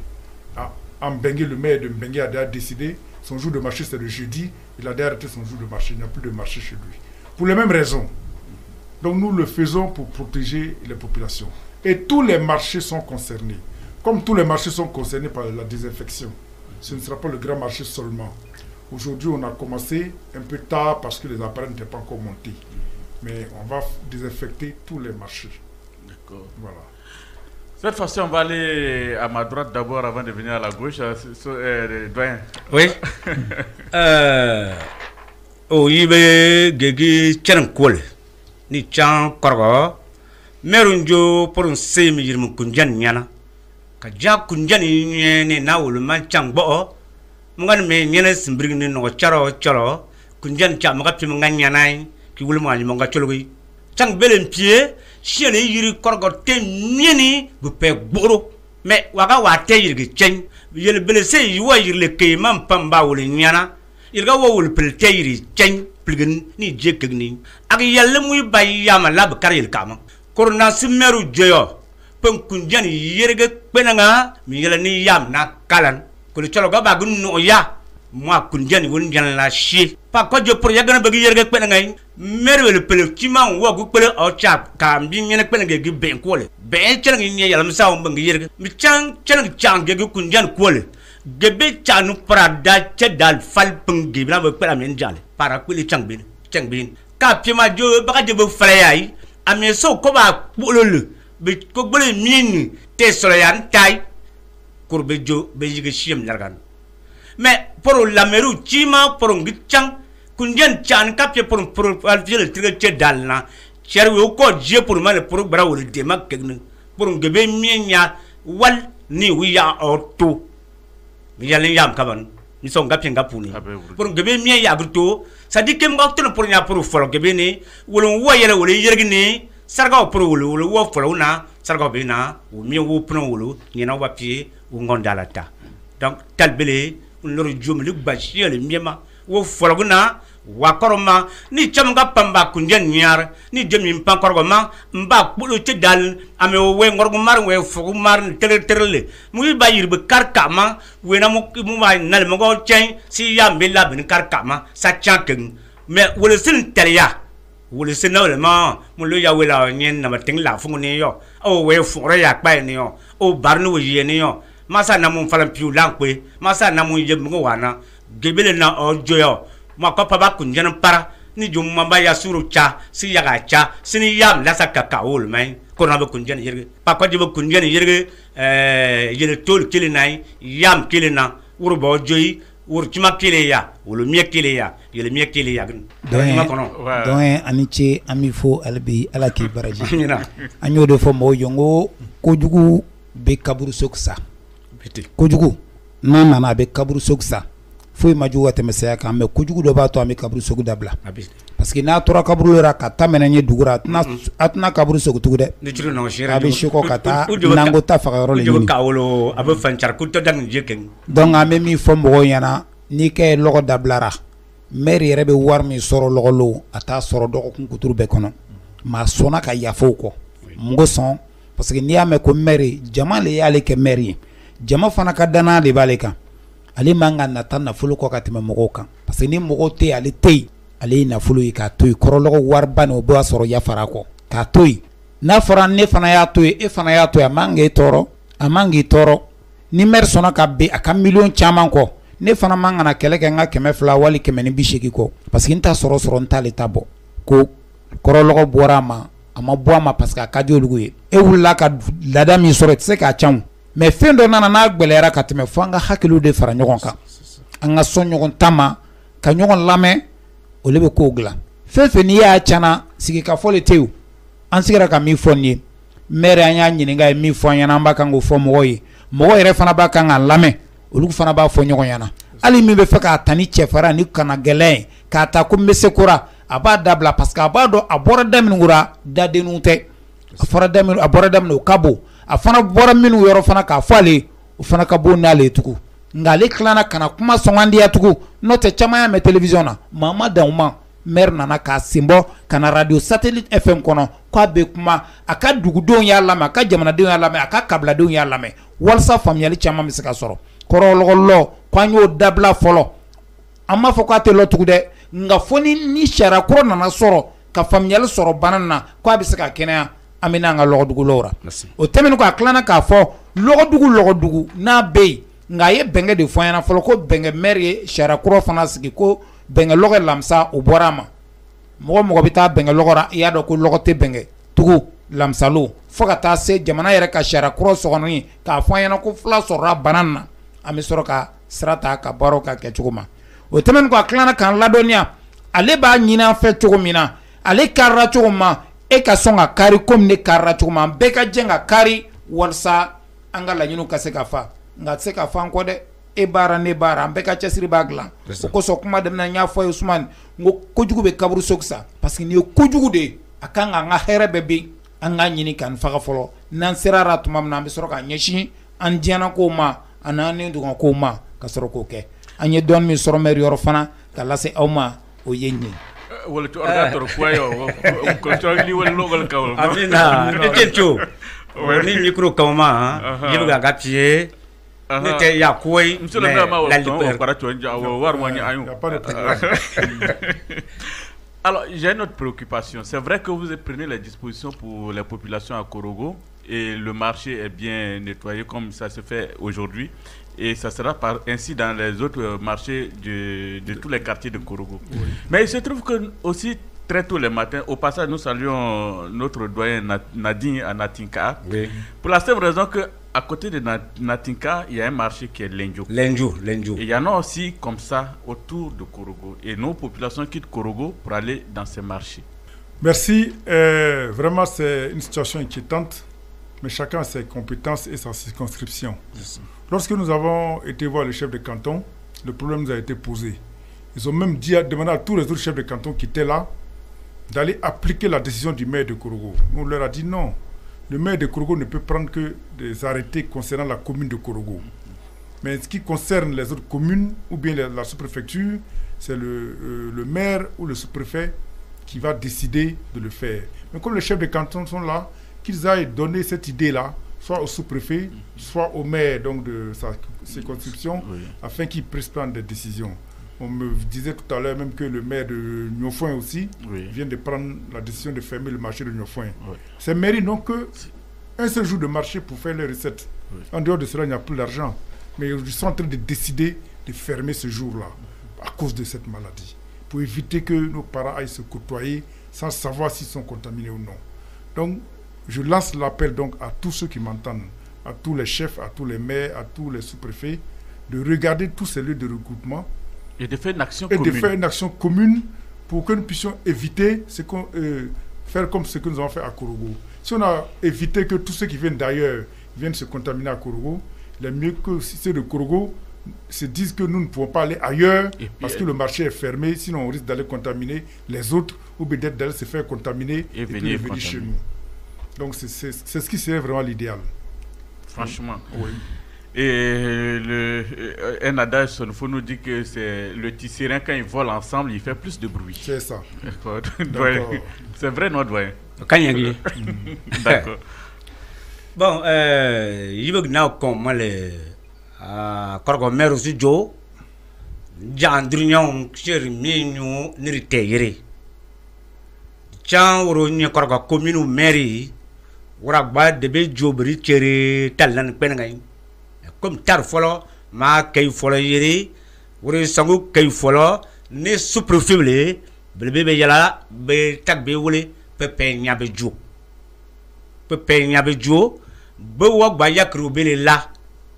En Mbengue, le maire de Mbengue a décidé, son jour de marché c'est le jeudi, il a arrêté son jour de marché, il n'y a plus de marché chez lui. Pour les mêmes raisons. Donc nous le faisons pour protéger les populations. Et tous les marchés sont concernés. Comme tous les marchés sont concernés par la désinfection. Ce ne sera pas le grand marché seulement. Aujourd'hui, on a commencé un peu tard parce que les appareils n'étaient pas encore montés. Mais on va désinfecter tous les marchés. D'accord. Voilà. Cette fois-ci, on va aller à ma droite d'abord avant de venir à la gauche. Euh, doyen. Oui. euh, oh, il y a des gens ni chan korgo merunjo pour un semi yirmu kunjan nyana ka ja kunjan ni na wul man chang bo mungan me nyene simbring ni no charo charo kunjan cha maga pim nganya nai ki wul ma nyimo nga chologi chang belen pie chien yiri korgo te mieni bu pe gboro me waga wa te yiri chen yele bele se yiwa yirle ke man pamba wul nyana ilga wo wul pel te yiri chen ni jekegni ak yalle muy bay yama lab karil kama corona simeru joyo pen kunjan yerge penanga mi yele ni yam na kalan ko le cholo ga bagun no ya moi kunjan won jan la chi pa ko jo pour yagana bagi yerge penanga meru le pel chima wo gu pel o chap ka mbi nyene penanga gi ben ko le ben chen ngi yalla msa o bangi yerge mi chang chen chang ge kunjan ko le gebe chanu prada chedal fal pengi bla be pela men jale para kwili changbin changbin ka pima jo baka de be frayai ame so ko ba bololu be ko bole mini te soroyan tay kurbe jo be yige shiem largan mais pour la meru chima pour ngitchang kunjen chan ka pe pour pour alfiel triga chedal na cherwe ko je pour mal pour bra wol de makegn pour ngebe mienya wal ni wiya orto yalen yam kaban ni son gapien gapuni pour gebe mi ya gruto ça dit que m'gakto pour nya pour folo gebe ni wolon wo yele wole yergini sarga pour wolo wolo wo folo na sarga be na o mi wo pno wolo ni na wa pie o ngonda la ta donc talbele on loro jomli bachi le miema wo folo na wa koroma ni chamga pamba kunjen nyar ni jemi pankorgo ma mba bulo ci dal ame we ngorgo mar we fogu mar tere terele muy bayir be karkama we na mu mu ma nal mo go chen si yam be la bin karkama sa chanken me wole sin telia wole sin no le ma mu lo ya we la nyen na mating la fungu ni yo o we furo ya pa ni yo o barnu we ye ni yo masa na mu falam piu lankwe masa na mu ye mo wana gebele na o joyo ma ko paba kunjan para ni jum mamba ya suru cha si yaga cha sini yam la sakaka ol mai ko na be kunjan yirge pa ko jibe kunjan yirge eh yele tol kilinai yam kilina urbo joyi urchima kileya wala miya kileya yele miya kileya donc donc ani ce ami fo albi ala ki baraji anyo de fo mo yongo kojugu be kaburu soksa kojugu nan nana be kaburu soksa fo maju wate mesaya kan me kojugu do ba to ami kaburu soku dabla parce que na tora kaburu ra kata menanye dugura atna atna kaburu soku tugude abi shiko kata nango ta fa ro le ni ka wolo abe fanchar kuto dan jeken donc ame mi fo mo yana ni ke logo dablara meri rebe war mi soro logo lo ata soro do ko kuturu be kono ma sona ka yafo ko ngo son parce que ni ame ko meri jama le yale ke meri jama fana ka dana le baleka ali manga na tan na fulu ko ka teme mogo kan parce que ni mogo te ali te ali na fulu ka toy korologo warban o bo soro ya fara ko ka toy na fara ne fana ya toy e fana ya toy amange toro amange toro ni mer sona ka be aka million chaman ko ne fana manga na kele ke nga keme fla wali keme ni bishiki ko parce que nta soro soro nta le tabo ko korologo borama ama boama parce que ka diolugo e wulla ka lada mi soro tse ka cham mais fendo nana na gbelera ka teme fanga hakilu de fara nyogon ka anga so nyogon tama ka nyogon lame o lebe ko gla fefe ni ya chana sigi ka fole tew an sigira ka mi fonni mere anya nyini nga mi fonya na mbaka ngo fo moyi moyi re fana ba kan lame olu fana ba fo nyogon yana ali mi be fe ka tani chefara ni kana gele ka ta ko mesekura aba dabla parce que aba do abora damin ngura dadenute afara damin abora damin kabo afana bora minu yoro fana ka fale o fana ka bo nale tuku ngale klana kana kuma songandi ya tuku note chama ya me television na mama dauma mer nana ka simbo kana radio satellite F M kono kwa be kuma aka dugudon ya lama aka jamana don ya lama aka kabla don ya lama walsa famiyali chama misika soro koro logolo kwa nyo dabla folo amma fo kwa te lo tuku de nga foni ni shara koro nana soro ka famiyali soro banana kwa bisika kenya amina nga logo dugu lora o temen ko aklana ka fo logo dugu logo dugu na be nga ye benge de fo yana folo ko benge meri shara kuro fana sigi ko benge logo lamsa o borama mo mo bita benge logora ya do ko logo te benge tugu lamsa lo fo ka ta se jamana yere ka shara kuro so ni ka fo yana ko fla so ra banana ami soro ka srata ka baro ka ke chuguma o temen ko aklana kan ladonia ale ba nyina fe chugumina ale karra chuguma e ka songa kari comme ne karra chuma be ka jenga kari walsa anga la nyinu ka se ka fa nga se ka fa ko de e bara ne bara be ka chesiri bagla ko so kuma dem na nya fo Usman ngo kojugu be kaburu soksa parce que ni kojugu de akanga nga here bebe anga nyini kan fa ka folo nan serara tumam na be soro ka nyeshi an diana ko ma anane du ko ma ka soro ko ke anye don mi soro mer yor fana ka lase awma o yenni wala to orator kwayo ko to li wala logal kawol amina ekecho ni micro kawma yibuga gapie nete ya koy la para to war wani ayu alors j'ai une autre préoccupation c'est vrai que vous prenez les dispositions pour les populations à Korogo et le marché est bien nettoyé comme ça se fait aujourd'hui et ça sera par ainsi dans les autres marchés de, de tous les quartiers de Korogo. Oui. Mais il se trouve que aussi très tôt le matin, au passage nous saluons notre doyen Nadine à Natinka. Oui. Pour la simple raison que à côté de Natinka, il y a un marché qui est Lenjo. Lenjo, Lenjo. Et il y en a aussi comme ça autour de Korogo. Et nos populations quittent Korogo pour aller dans ces marchés. Merci. Euh, vraiment, c'est une situation inquiétante. Mais chacun a ses compétences et sa circonscription. Yes. Lorsque nous avons été voir le chef de canton, le problème nous a été posé. Ils ont même dit, demandé à tous les autres chefs de canton qui étaient là d'aller appliquer la décision du maire de Korogo. Nous leur a dit non. Le maire de Korogo ne peut prendre que des arrêtés concernant la commune de Korogo. Mais ce qui concerne les autres communes ou bien la, la sous-préfecture, c'est le, euh, le maire ou le sous-préfet qui va décider de le faire. Mais comme les chefs de canton sont là, qu'ils aillent donner cette idée-là, soit au sous-préfet, soit au maire donc, de sa circonscription, oui, afin qu'il puisse prendre des décisions. On me disait tout à l'heure même que le maire de Niofouin aussi, oui, vient de prendre la décision de fermer le marché de Niofouin. Oui. Ces mairies n'ont qu'un seul jour de marché pour faire les recettes. Oui. En dehors de cela, il n'y a plus d'argent. Mais ils sont en train de décider de fermer ce jour-là à cause de cette maladie, pour éviter que nos parents aillent se côtoyer sans savoir s'ils sont contaminés ou non. Donc, je lance l'appel donc à tous ceux qui m'entendent, à tous les chefs, à tous les maires, à tous les sous-préfets, de regarder tous ces lieux de regroupement et de faire une action et commune. de faire une action commune pour que nous puissions éviter ce qu'on, euh, faire comme ce que nous avons fait à Korogo. Si on a évité que tous ceux qui viennent d'ailleurs viennent se contaminer à Korogo, il est mieux que si ceux de Korogo se disent que nous ne pouvons pas aller ailleurs puis, parce que le marché est fermé, sinon on risque d'aller contaminer les autres ou peut-être d'aller se faire contaminer et, et venir, venir chez nous. Donc c'est, c'est, c'est ce qui serait vraiment l'idéal. Franchement. Oui. Et le, un adage sonfo nous dit que c'est le tisserand, quand ils volent ensemble, il fait plus de bruit. C'est ça. D'accord. C'est vrai, non, doyen? Quand il y a D'accord. Bon, euh, il veut que nous, comme moi, le Korgo Mère aussi, Joe, Jandrion, Chéri, Mignon, Nirité, Chan, ou une Korgo commune mairie, ou à bas de Béjobri, Chéri, Talan, Penang. Comme tar follow, ma kay follow yeri, ou sangu kay follow, ne sous-préfet, bébé yala, be tak be wole, pepe nyabe jo. Pepe nyabe jo, be wak ba yakru bele la,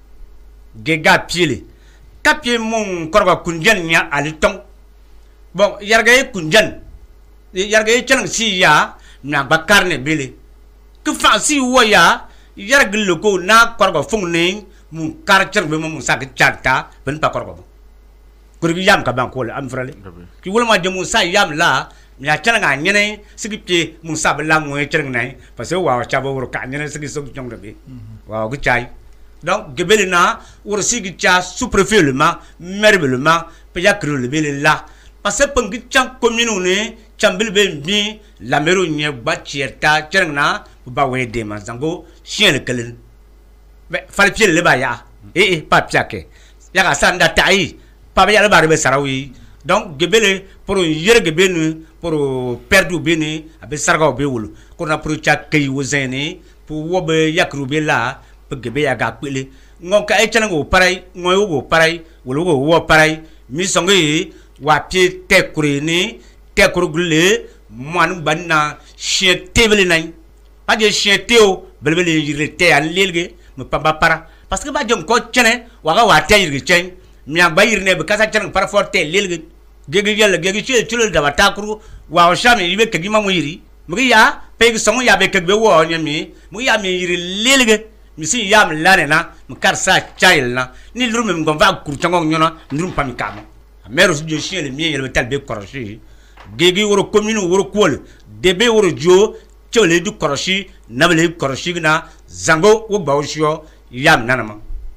gega piele. Kapie mon korga kunjan nya aliton. Bon, yargaye kunjan, yargaye chanang si ya, na bakarne bele. Que fa si waya, yargil loko na korga fongning, mon caractère be mon sac charta ben pas korgo ko ri yam ka ban ko am frale ki wala ma de mon sa yam la mi a tana nga nyene sigi pie mon sa ba la mo e cherng nai parce que wa cha bo ka nyene sigi so jong de wa ko chai donc gebelina wor sigi cha sous préfet le ma maire le ma pe ya kru le bele la parce que pengi chang commune ne chambil be bi la mero nye ba chierta cherng na ba we de ma zango chien le kelen. Mais fallait pied le baya et eh, pas piaké ya ka sanda tai pa ya le barbe sarawi donc gebele pour yere gebenu pour perdre bene abe sarga be wulu ko na pour cha kay wozene pour wobe yakru be la pe gebe ya ga pele ngonka e chanango parai ngoy go parai wulu go wo parai mi songi wa pied te kureni te kurugule manu banna chien tebele nay pas de chien teo belbele yire te an lelge pamba para parce que ba jom ko chene waga wa tayir gi chen miya bayir ne be kasa chen para forte lelge gege yalla gege chi chulo da batakuru wa shami yibe ke gima mo yiri mugi ya pe gi songo ya be ke be wo nyami mugi ya mi yiri lelge mi si yam lane na mu kar sa chail na ni luru me ngom va kur chango nyona ndrum pami kama mero su je chien le mi yele tal be koroshi gege woro commune woro kol debe woro jo chole du koroshi nabele koroshi na zango wo bawshio yam nanama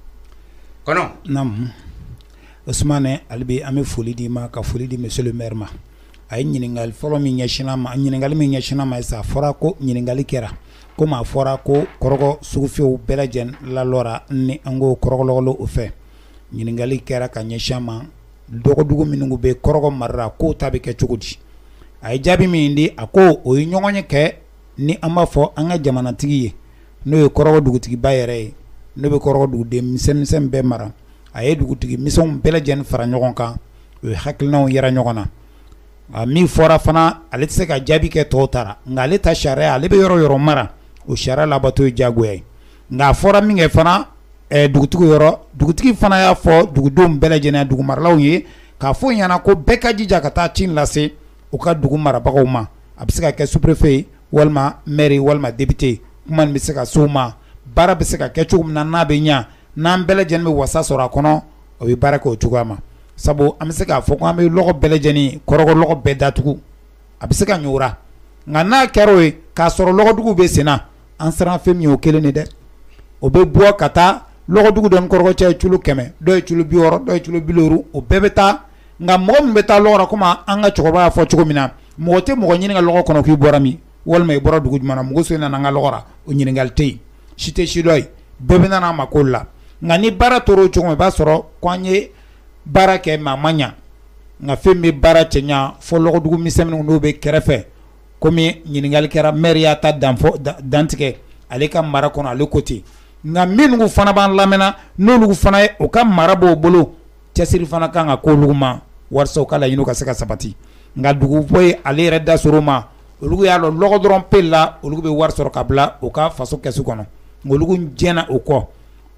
kono nam Ousmane albi ame foli di ma ka foli di monsieur le maire ma ay nyiningal folo mi nyashina ma nyiningal mi nyashina ma sa fora ko nyiningali kera ko ma fora ko korogo sugufio belajen la lora ni ango korogo lolo o fe nyiningali kera ka nyashama dogo dugo minungu be korogo marra ko tabe ke chugudi ay jabi mi indi ako o nyongonye ke ni amba fo anga jamana tigi no ye korogo dugutigi bayere no be korogo dugu de misem sem be mara aye dugutigi misom belajen fara nyogon kan o hakilnaw yara nyogona a mi fora fana ale tse ka jabi ke totara ngale ta sharia ale be yoro yoro mara o sharia la bato jagoye nga fora mi nge fana e dugutigi yoro dugutigi fana ya fo dugudum belajen dugu marlaw ye ka fo yana ko beka jija ka ta chin lase o ka dugu mara bagawma abisika ke sous-préfet walma maire walma député man be se ka soma bara be se ka ke chugum na na be nya nan belajen be wasa sora kono o be bara ko chugama sabo am se ka fo ko am logo belejeni korogo logo be datugu abise ka nyura ngana keroe ka soro logo dugu be sena ansara femi o kele ne de o be bo kata logo dugu don korogo che chulu keme do chulu bioro do chulu biloru o bebeta nga mo mbeta lora kuma anga chokoba fo chugumina mote mo nyini nga logo kono ki borami walma bora dugu jumana mugo sena nga logora o nyini ngal tei shite shidoy bebena na makolla ngani bara toro chugum ba soro kwanye bara ke mamanya nga femi bara chenya fo logo dugu misemno no be kerefe komi nyini ngal kera meria ta danfo dantike aleka mara kono ale koti nga mingu fana ban lamena no lugu fana o ka marabo bolo chasiri fana kanga ko luguma warso kala yinu ka seka sabati nga dugu boy ale redda suruma lugu ya lo logo dron pella lugu be warso kabla o ka faso kesu kono ngolugu jena o ko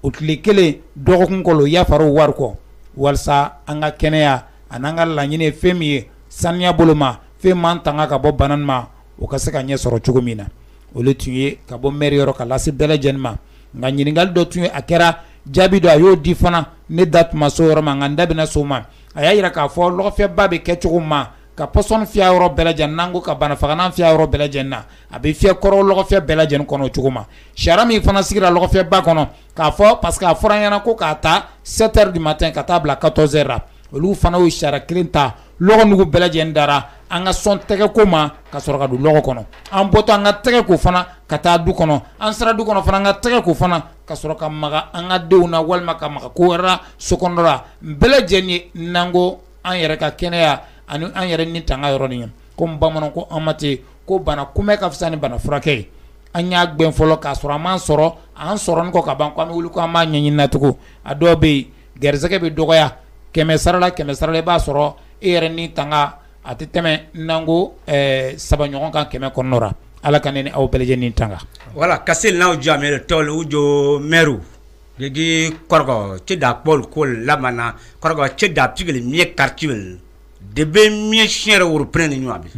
o tile kelen dɔgɔkun kɔnɔ ya faro wari kɔ walasa an ka kɛnɛya ani an ka laɲini fɛn min ye saniya bolo ma fɛn man tanga ka bɔ bana ma o ka se ka ɲɛ sɔrɔ cogo min na olu tun ye ka bɔ maire yɔrɔ ka lase bɛɛ lajɛlen ma nka ɲininkali dɔ tun ye a kɛra jaabi dɔ a y'o di fana ne da tun ma so yɔrɔ ma nka n da bɛna so ma a y'a yira k'a fɔ lɔgɔfiyɛba bɛ kɛ cogo ma ka pɔsɔni fiyɛ yɔrɔ bɛɛ lajɛlen n'an ko ka banafagalan fiyɛ yɔrɔ bɛɛ lajɛlen na a bɛ fiyɛ kɔrɔ lɔgɔfiyɛ bɛɛ lajɛlen kɔnɔ cogo ma sariya min fana sigira lɔgɔfiyɛba kɔnɔ k'a fɔ parce que a fɔra ɲɛna ko k'a ta sept heures du matin ka taa bila quatorze heures la olu fana y'o sariya kelen ta lɔgɔnugu bɛɛ lajɛlen dara an ka sɔn tɛgɛko ma ka sɔrɔ ka don lɔgɔ kɔnɔ an bɔtɔ an ka tɛgɛko fana ka taa du kɔnɔ an sera du kɔnɔ fana an ka tɛgɛko fana ka sɔrɔ ka maga an ka denw na walima ka maga ko wɛrɛ la so kɔnɔ la bɛɛ lajɛlen ye n'an ko an yɛrɛ ka kɛnɛya ani an yɛrɛ ni tanga yɔrɔ nin ye komi bamananw ko an ma ten ko bana kunbɛn ka fisa ni bana furakɛ ye an y'a gbɛn fɔlɔ k'a sɔrɔ an m'an sɔrɔ an sɔrɔ kɔ ka ban ko an bɛ wuli ko an b'a ɲɛɲini na tugun a dɔw bɛ yen garisɛgɛ bɛ dɔgɔya kɛmɛ sara la kɛmɛ sara la i b'a sɔrɔ e yɛrɛ ni tanga a tɛ tɛmɛ n'an ko saba ɲɔgɔn kan kɛmɛ kɔnɔ la ala ka ne ni aw bɛɛ lajɛlen ni tanga. Voilà kasi n'aw jɔ amɛ tɔl u jɔ mɛru gigi kɔrɔgɔ cɛ da kpɔl ko lamana kɔrɔgɔ cɛ da pigili miɛ quartier de bɛ miɛ siɲɛ woro pɛrɛn ni ɲɔgɔn bɛ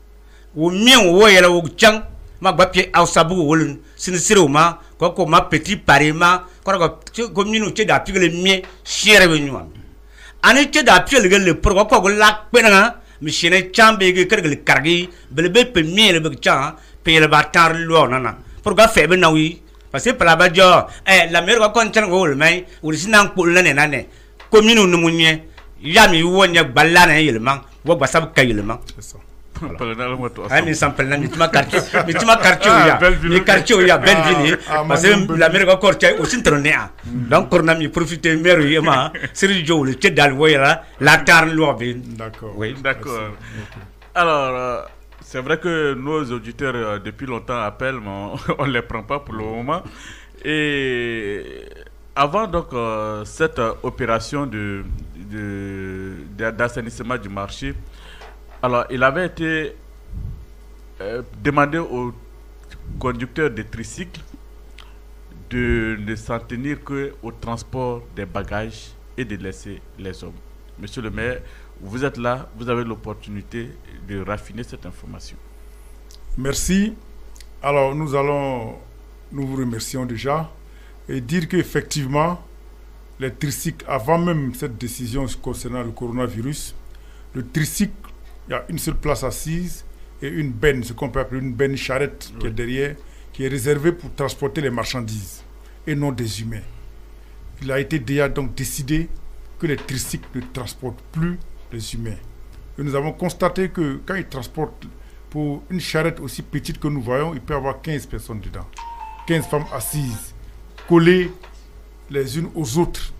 o miɛ wo yɛlɛ o can ma gba pie aw sabu wolo sinisiri ma ko ko ma petit pari ma kɔrɔgɔ ko minnu cɛ da pigili miɛ siɲɛ bɛ ɲɔgɔn ani cɛ da pigili le pɔrɔgɔ ko la kpɛnɛ machine chambe ge kergel kargi belebe pe miele be cha pe le batar lo nana pour ga febe na wi parce que pala ba jo eh la mer ko kon chan go le mai uri sinan ko le ne nane ko minu nu munye yami wonya balla na yelma wo ba sab kayelma c'est ça ay mi sampel na mi tuma quartier mi tuma quartier ya mi quartier ya Belleville parce que la mer ko quartier au centre néa donc pour na mi profiter mer yema seri jo le dal woyala la tar lo bi d'accord oui d'accord alors euh, c'est vrai que nos auditeurs euh, depuis longtemps appellent mais on les prend pas pour le moment et avant donc euh, cette euh, opération de de d'assainissement du marché. Alors, il avait été euh, demandé aux conducteurs de tricycles de ne s'en tenir qu'au transport des bagages et de laisser les hommes. Monsieur le maire, vous êtes là, vous avez l'opportunité de raffiner cette information. Merci. Alors, nous allons, nous vous remercions déjà et dire qu'effectivement, les tricycles, avant même cette décision concernant le coronavirus, le tricycle, il y a une seule place assise et une benne, ce qu'on peut appeler une benne charrette, oui, qui est derrière, qui est réservée pour transporter les marchandises et non des humains. Il a été déjà donc décidé que les tricycles ne transportent plus les humains. Et nous avons constaté que quand ils transportent pour une charrette aussi petite que nous voyons, il peut y avoir quinze personnes dedans. quinze femmes assises, collées les unes aux autres.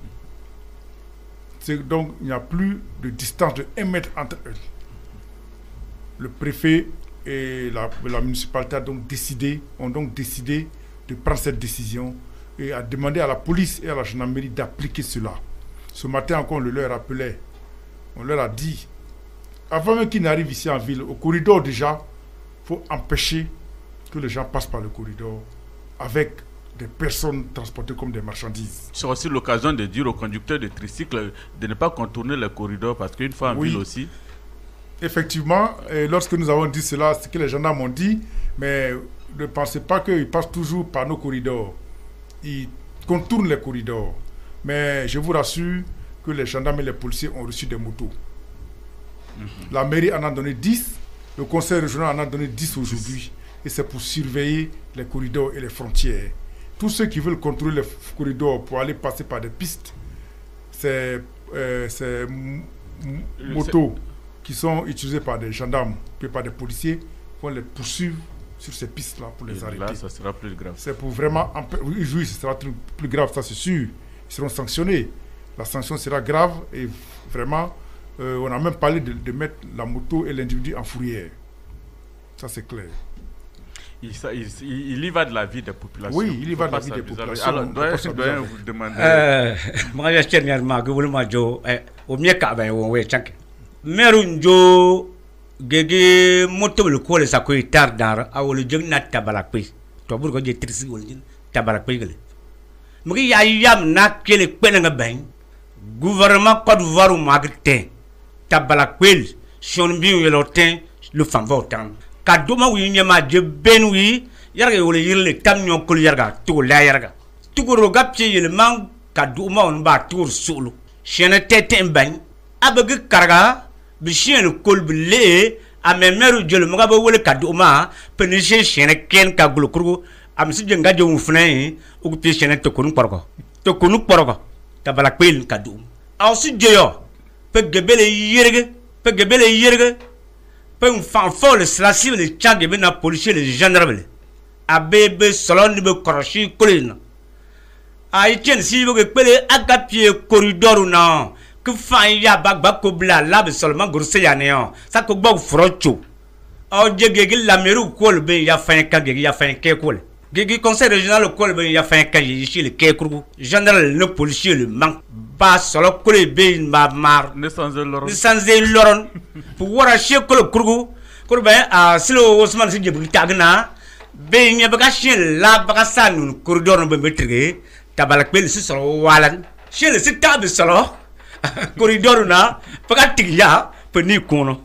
Donc il n'y a plus de distance de un mètre entre elles. Le préfet et la, la municipalité a donc décidé, ont donc décidé de prendre cette décision et a demandé à la police et à la gendarmerie d'appliquer cela. Ce matin encore, on le leur rappelait, on leur a dit, avant même qu'ils n'arrivent ici en ville, au corridor déjà, il faut empêcher que les gens passent par le corridor avec des personnes transportées comme des marchandises. C'est aussi l'occasion de dire aux conducteurs de tricycles de ne pas contourner le corridor parce qu'une fois en oui. ville aussi. Effectivement, et lorsque nous avons dit cela, c'est ce que les gendarmes ont dit, mais ne pensez pas qu'ils passent toujours par nos corridors. Ils contournent les corridors. Mais je vous rassure que les gendarmes et les policiers ont reçu des motos. Mm-hmm. La mairie en a donné dix, le conseil régional en a donné dix aujourd'hui. Et c'est pour surveiller les corridors et les frontières. Tous ceux qui veulent contrôler les corridors pour aller passer par des pistes, c'est euh, ces motos qui sont utilisés par des gendarmes puis par des policiers vont les poursuivre sur ces pistes-là pour les et arrêter. Là, ça sera plus grave. C'est pour vraiment... Oui, oui, ce sera plus grave, ça c'est sûr. Ils seront sanctionnés. La sanction sera grave et vraiment, euh, on a même parlé de, de mettre la moto et l'individu en fourrière. Ça c'est clair. Il, ça, il, il y va de la vie des populations. Oui, il y va de la vie des populations. Alors, doyen, doyen vous demander... Moi, je tiens à dire que vous voulez dire au mieux qu'à ben on va chanter. Merunjo gege moto le ko le sakoy tardar awol jeng na tabalakpe to bur ko je trisi wol jin tabalakpe gele Mgi ya yam na kele kwenenga ben. Gouvernement Côte d'Ivoire ou Magritin. Tabala kwel. Shon bi yelotin le famva autant. Kadoma wi nyama je ben wi yarga wole yirle tam nyon kul yarga to la yarga. Tugoro gapche yele man kaduma on ba tour sulu. Chene tete ben. Abeg karga bi chien kul bile a memeru jole mga ba wole kaduma penishe chene ken ka glokuru am si jenga je mfne u pi chene to kunu porgo. To kunu porgo. Tabala kwel kadum. Aw si jeyo pe gebele yirge pe gebele yirge pe fanfo le slasi le tchang be na policier le gendarme abebe salon ni be koroshi kolina ay chen si be pele agapie corridor na que fan ya bagba ko bla la be seulement grosse ya néon ça ko bog frocho aw jege la meru ko le be ya fin ka ge ya fin ke ko le ge conseil régional ko le be ya fin ka yi le ke krugu gendarme le policier le man ba solo ko le be ma mar ne sans loron ne sans loron pour wara che ko le krugu ko be a silo Ousmane si jebu tagna be nya baga chien la baga sanu corridor no be metré tabala pel si solo walan chien si tabe solo corridor na baga tigya pe ni kono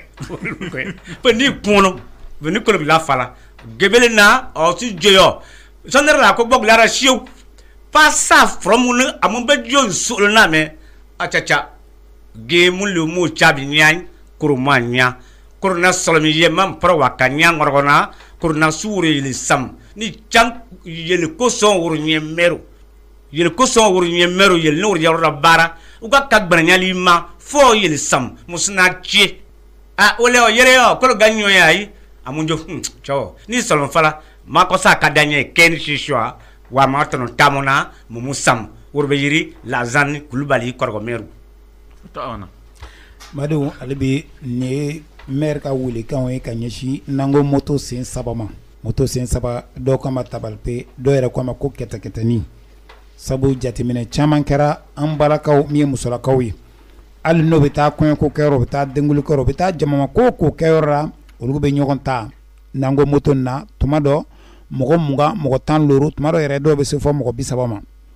pe ni kono be ni ko la fala gebele na o si jeyo sonder la ko bog la ra chiu pas ça from ne amon be jo solo na me achacha ge mun le mo chabi nyan kuruma nya kurna solomi ye mam pro wakanya ngorgona kurna suri le sam ni chang yele ko son wor nyemero yele ko son wor nyemero yele no yoro bara uga kagbara nyali ma fo yele sam musna chi a ole o yere o ko ganyo yayi amunjo cho ni solon fala ma ko sa kadanye ken shishwa wa martono tamona mumusam worbe yiri la zan kulubali korgo meru tawana madu alibi ne mer ka wuli kan we kan yeshi nango moto sen sabama moto sen saba do kama tabalpe do era kama ko keta ketani sabu jatimine chaman kera an balakaw mi musolakaw yi al no beta ko ko kero beta dengul ko beta jamama ko ko kera olugo be nyogonta nango moto na tumado mogo muga mogo tan loro tumado ere do be se fo mogo bisabama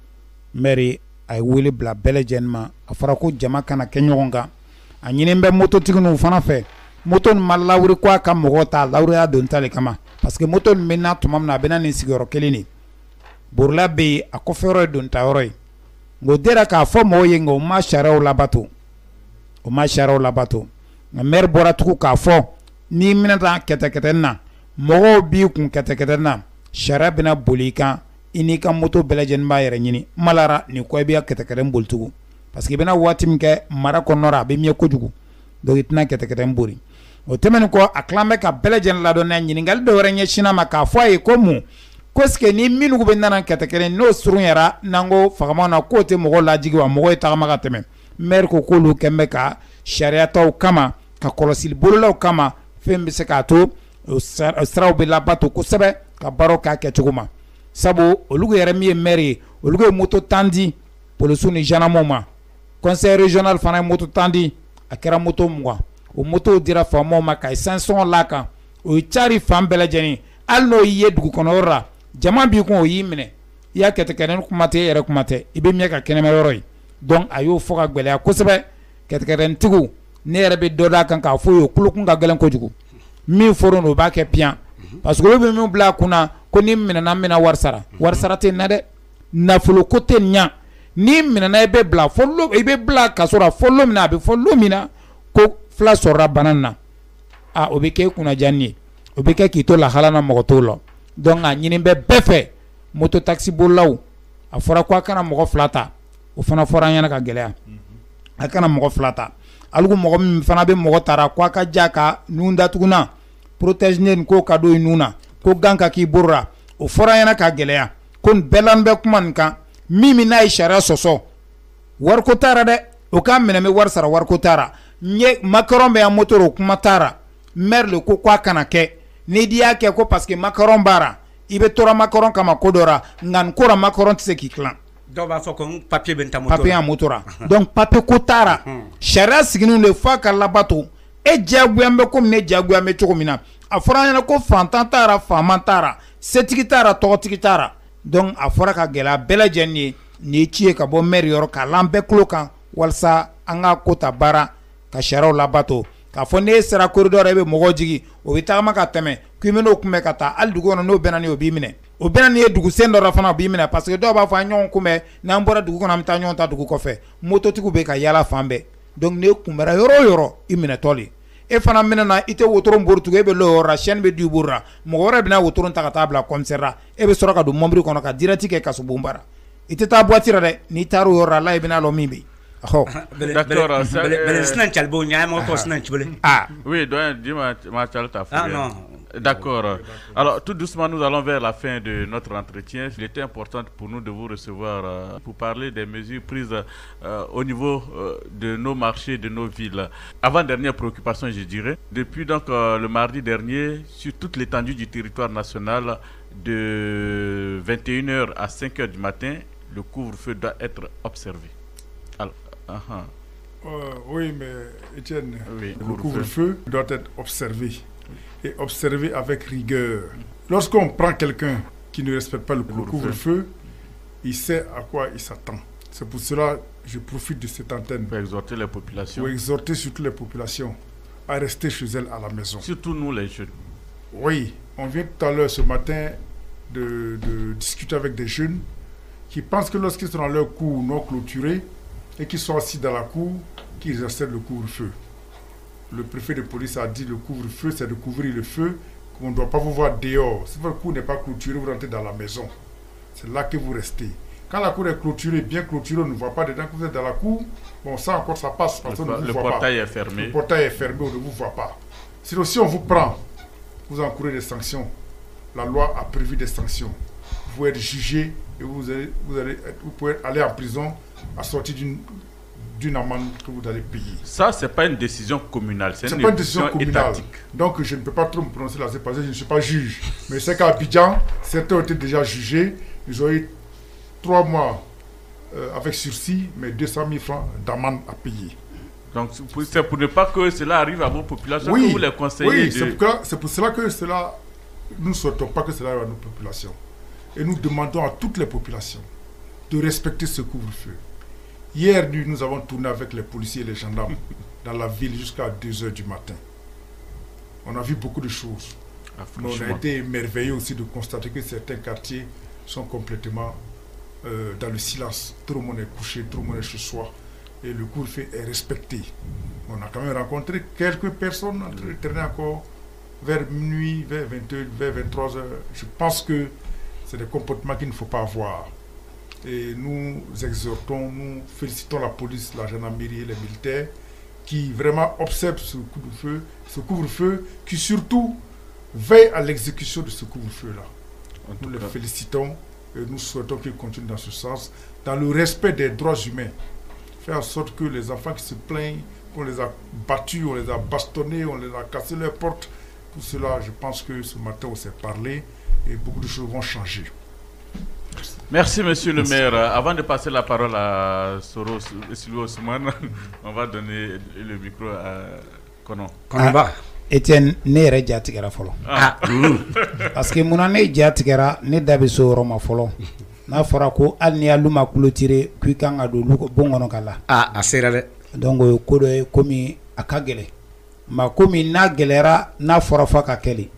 meri ay wuli bla belejenma afara ko jama kana kenyogonga anyine mbe moto tigunu fana fe moto malawri kwa kam mogo ta lawri a don tale kama parce que moto menna tumam na bena ni sigoro kelini burla be akofero don tawroi ngo dera ka fo mo yengo ma sharaw labato o ma sharaw labato na mer boratu ka fo ni minata kete kete na mogo bi kun kete kete na shara bena bolika ini ka moto belejen ba yere nyini malara ni ko biya kete kete boltugu parce que bena wati mke mara konora be mi ko jugu do itna kete kete mburi o temen ko aklambe ka belejen la do na nyini ngal do renye china maka fo ay ko mu koske ni minu be nanan kete kete no surun yara nango fagama na ko te mogo la jigi wa mogo ta ma ka teme mer ko kulu kembe ka sharia taw kama ka kolosil bololaw kama fembe se ka to straw be la bato ko sebe ka baro ka ke chuguma sabu olugo yere mi meri olugo moto tandi polisu ni jana moma conseil régional fana moto tandi akera moto mwa o moto dira famo maka cinq cents laka o chari fam belajeni alno yiye dugu konora jama bi ko yimne ya kete kenen kumate yere kumate ibe mi ka keneme yoroi donc ayo foka gbele ko sebe kete kenen tigu ne yere be doda kan ka foyo kulukun ga gelen ko jugu mi foro no ba ke pian parce que be mi bla kuna ko ni mina na mina warsara warsara te na de na fulo kote nya ni mina na be bla follo ibe bla kasora follo mina be follo mina ko fla sora banana a obike kuna janni obike ki to la halana mo to lo donc a nyini be befe moto taxi bolaw a fora ko kana mo flata o fana fora nyana ka gelea akana mo flata algu mo fana be mo tara ko ka jaka nunda tuguna protège nen ko kado inuna ko ganka ki burra o fora yana ka gelea kon belan be kuman ka mimi na ishara soso war ko tara de o kam mena me war sara war ko tara nye makaron be motoro kuma tara merle ko kwa kana ke ni dia ke ko parce que makaron bara ibe tora makaron kama kodora ngan kora makaron tse ki clan do ba foko papier ben ta motora papier motora donc papier ko tara shara siginu le fa ka labato e jaguambe ko ne jaguambe chokomina afranya ko fantan tara faman tara setiki tara totiki tara donc a fɔra ka gɛlɛya bɛɛ lajɛlen ye nin ye ci ye ka bɔ maire yɔrɔ k'a l'an bɛɛ tulo kan walasa an ka ko ta baara ka sariyaw labato k'a fɔ n'e sera corridor e bɛ mɔgɔw jigi o bɛ tagama ka tɛmɛ k'i bɛ n'o kunbɛn ka taa hali dugu kɔnɔ n'o bɛnna ni o b'i minɛ o bɛnna ni ye dugu sen dɔ la fana o b'i minɛ parce que dɔw b'a fɔ an ɲɔgɔn kunbɛn n'an bɔra dugu kɔnɔ an bɛ taa ɲɔgɔn ta dugu kɔfɛ mototigiw bɛ ka yaala fan bɛɛ donc n'e kunbɛnna yɔrɔ o yɔrɔ i minɛtɔ le e fana minɛna i tɛ wotoro bori tugun e bɛ l'o yɔrɔ la chaîne bɛ du bori la mɔgɔ wɛrɛ bɛna wotoro ta ka taa bila commissaire la e bɛ sɔrɔ ka don mɔbili kɔnɔ ka direct kɛ kaso bon bara i tɛ taa boîte la dɛ n'i taara o yɔrɔ la là i bɛna lɔ min bɛ yen. D'accord. Ah oui, dis-moi, ah non. D'accord. Alors, tout doucement, nous allons vers la fin de notre entretien. Il était important pour nous de vous recevoir euh, pour parler des mesures prises euh, au niveau euh, de nos marchés, de nos villes. Avant-dernière préoccupation, je dirais. Depuis donc euh, le mardi dernier, sur toute l'étendue du territoire national, de vingt et une heures à cinq heures du matin, le couvre-feu doit être observé. Alors, uh-huh. euh, oui, mais Étienne, oui, le couvre-feu doit être observé. Et observer avec rigueur. Lorsqu'on prend quelqu'un qui ne respecte pas le, le couvre-feu, il sait à quoi il s'attend. C'est pour cela que je profite de cette antenne pour exhorter les populations. Pour exhorter surtout les populations à rester chez elles à la maison. Surtout nous les jeunes. Oui, on vient tout à l'heure ce matin de, de discuter avec des jeunes qui pensent que lorsqu'ils sont dans leur cour non clôturé et qu'ils sont assis dans la cour, qu'ils respectent le couvre-feu. Le préfet de police a dit le couvre-feu, c'est de couvrir le feu, qu'on ne doit pas vous voir dehors. Si votre cour n'est pas clôturée, vous rentrez dans la maison. C'est là que vous restez. Quand la cour est clôturée, bien clôturée, on ne voit pas dedans que vous êtes dans la cour. Bon, ça encore, ça passe parce qu'on ne vous le voit pas. Le portail est fermé. Le portail est fermé, on ne vous voit pas. Sinon, si on vous prend, vous encourez des sanctions. La loi a prévu des sanctions. Vous pouvez être jugé et vous, allez, vous, allez, vous pouvez aller en prison à sortir d'une d'une amende que vous allez payer. Ça, ce n'est pas une décision communale, c'est une, pas une décision communale. Étatique. Donc, je ne peux pas trop me prononcer là-dessus parce que je ne suis pas juge. Mais c'est qu'à Abidjan, certains ont été déjà jugés. Ils ont eu trois mois euh, avec sursis, mais deux cent mille francs d'amende à payer. Donc, c'est pour ne pas que cela arrive à vos populations oui, que vous les conseillez. Oui, de... c'est pour, pour cela que cela, nous ne souhaitons pas que cela arrive à nos populations. Et nous demandons à toutes les populations de respecter ce couvre-feu. Hier nuit, nous avons tourné avec les policiers et les gendarmes dans la ville jusqu'à deux heures du matin. On a vu beaucoup de choses. Ah, mais on a été émerveillés aussi de constater que certains quartiers sont complètement euh, dans le silence. Tout le monde est couché, tout le monde est chez soi. Et le couvre-feu est respecté. On a quand même rencontré quelques personnes en train de traîner encore vers minuit, vers vingt heures, vers vingt-trois heures. Je pense que c'est des comportements qu'il ne faut pas avoir. Et nous exhortons, nous félicitons la police, la gendarmerie et les militaires qui vraiment observent ce couvre-feu, ce couvre-feu, qui surtout veillent à l'exécution de ce couvre-feu-là. Nous les félicitons et nous souhaitons qu'ils continuent dans ce sens, dans le respect des droits humains. Faire en sorte que les enfants qui se plaignent, qu'on les a battus, on les a bastonnés, on les a cassé leurs portes, tout cela, je pense que ce matin on s'est parlé et beaucoup de choses vont changer. Merci, monsieur le maire. Avant de passer la parole à Soro Sylvie Ousmane, on va donner le micro à Konon. Ah, Etienne, ne yɛrɛ ja tigɛra fɔlɔ. Ah. Parce que mun na ne ja tigɛra ne da bɛ so yɔrɔ ma fɔlɔ. N'a fɔra ko hali ni alu ma clôturer k'i kan ka don bon kɔnɔ ka la. Ah, a sera dɛ. Donc o ye ko dɔ ye komi a ka gɛlɛn. Ma komi n'a gɛlɛyara n'a fɔra fa ka kɛli.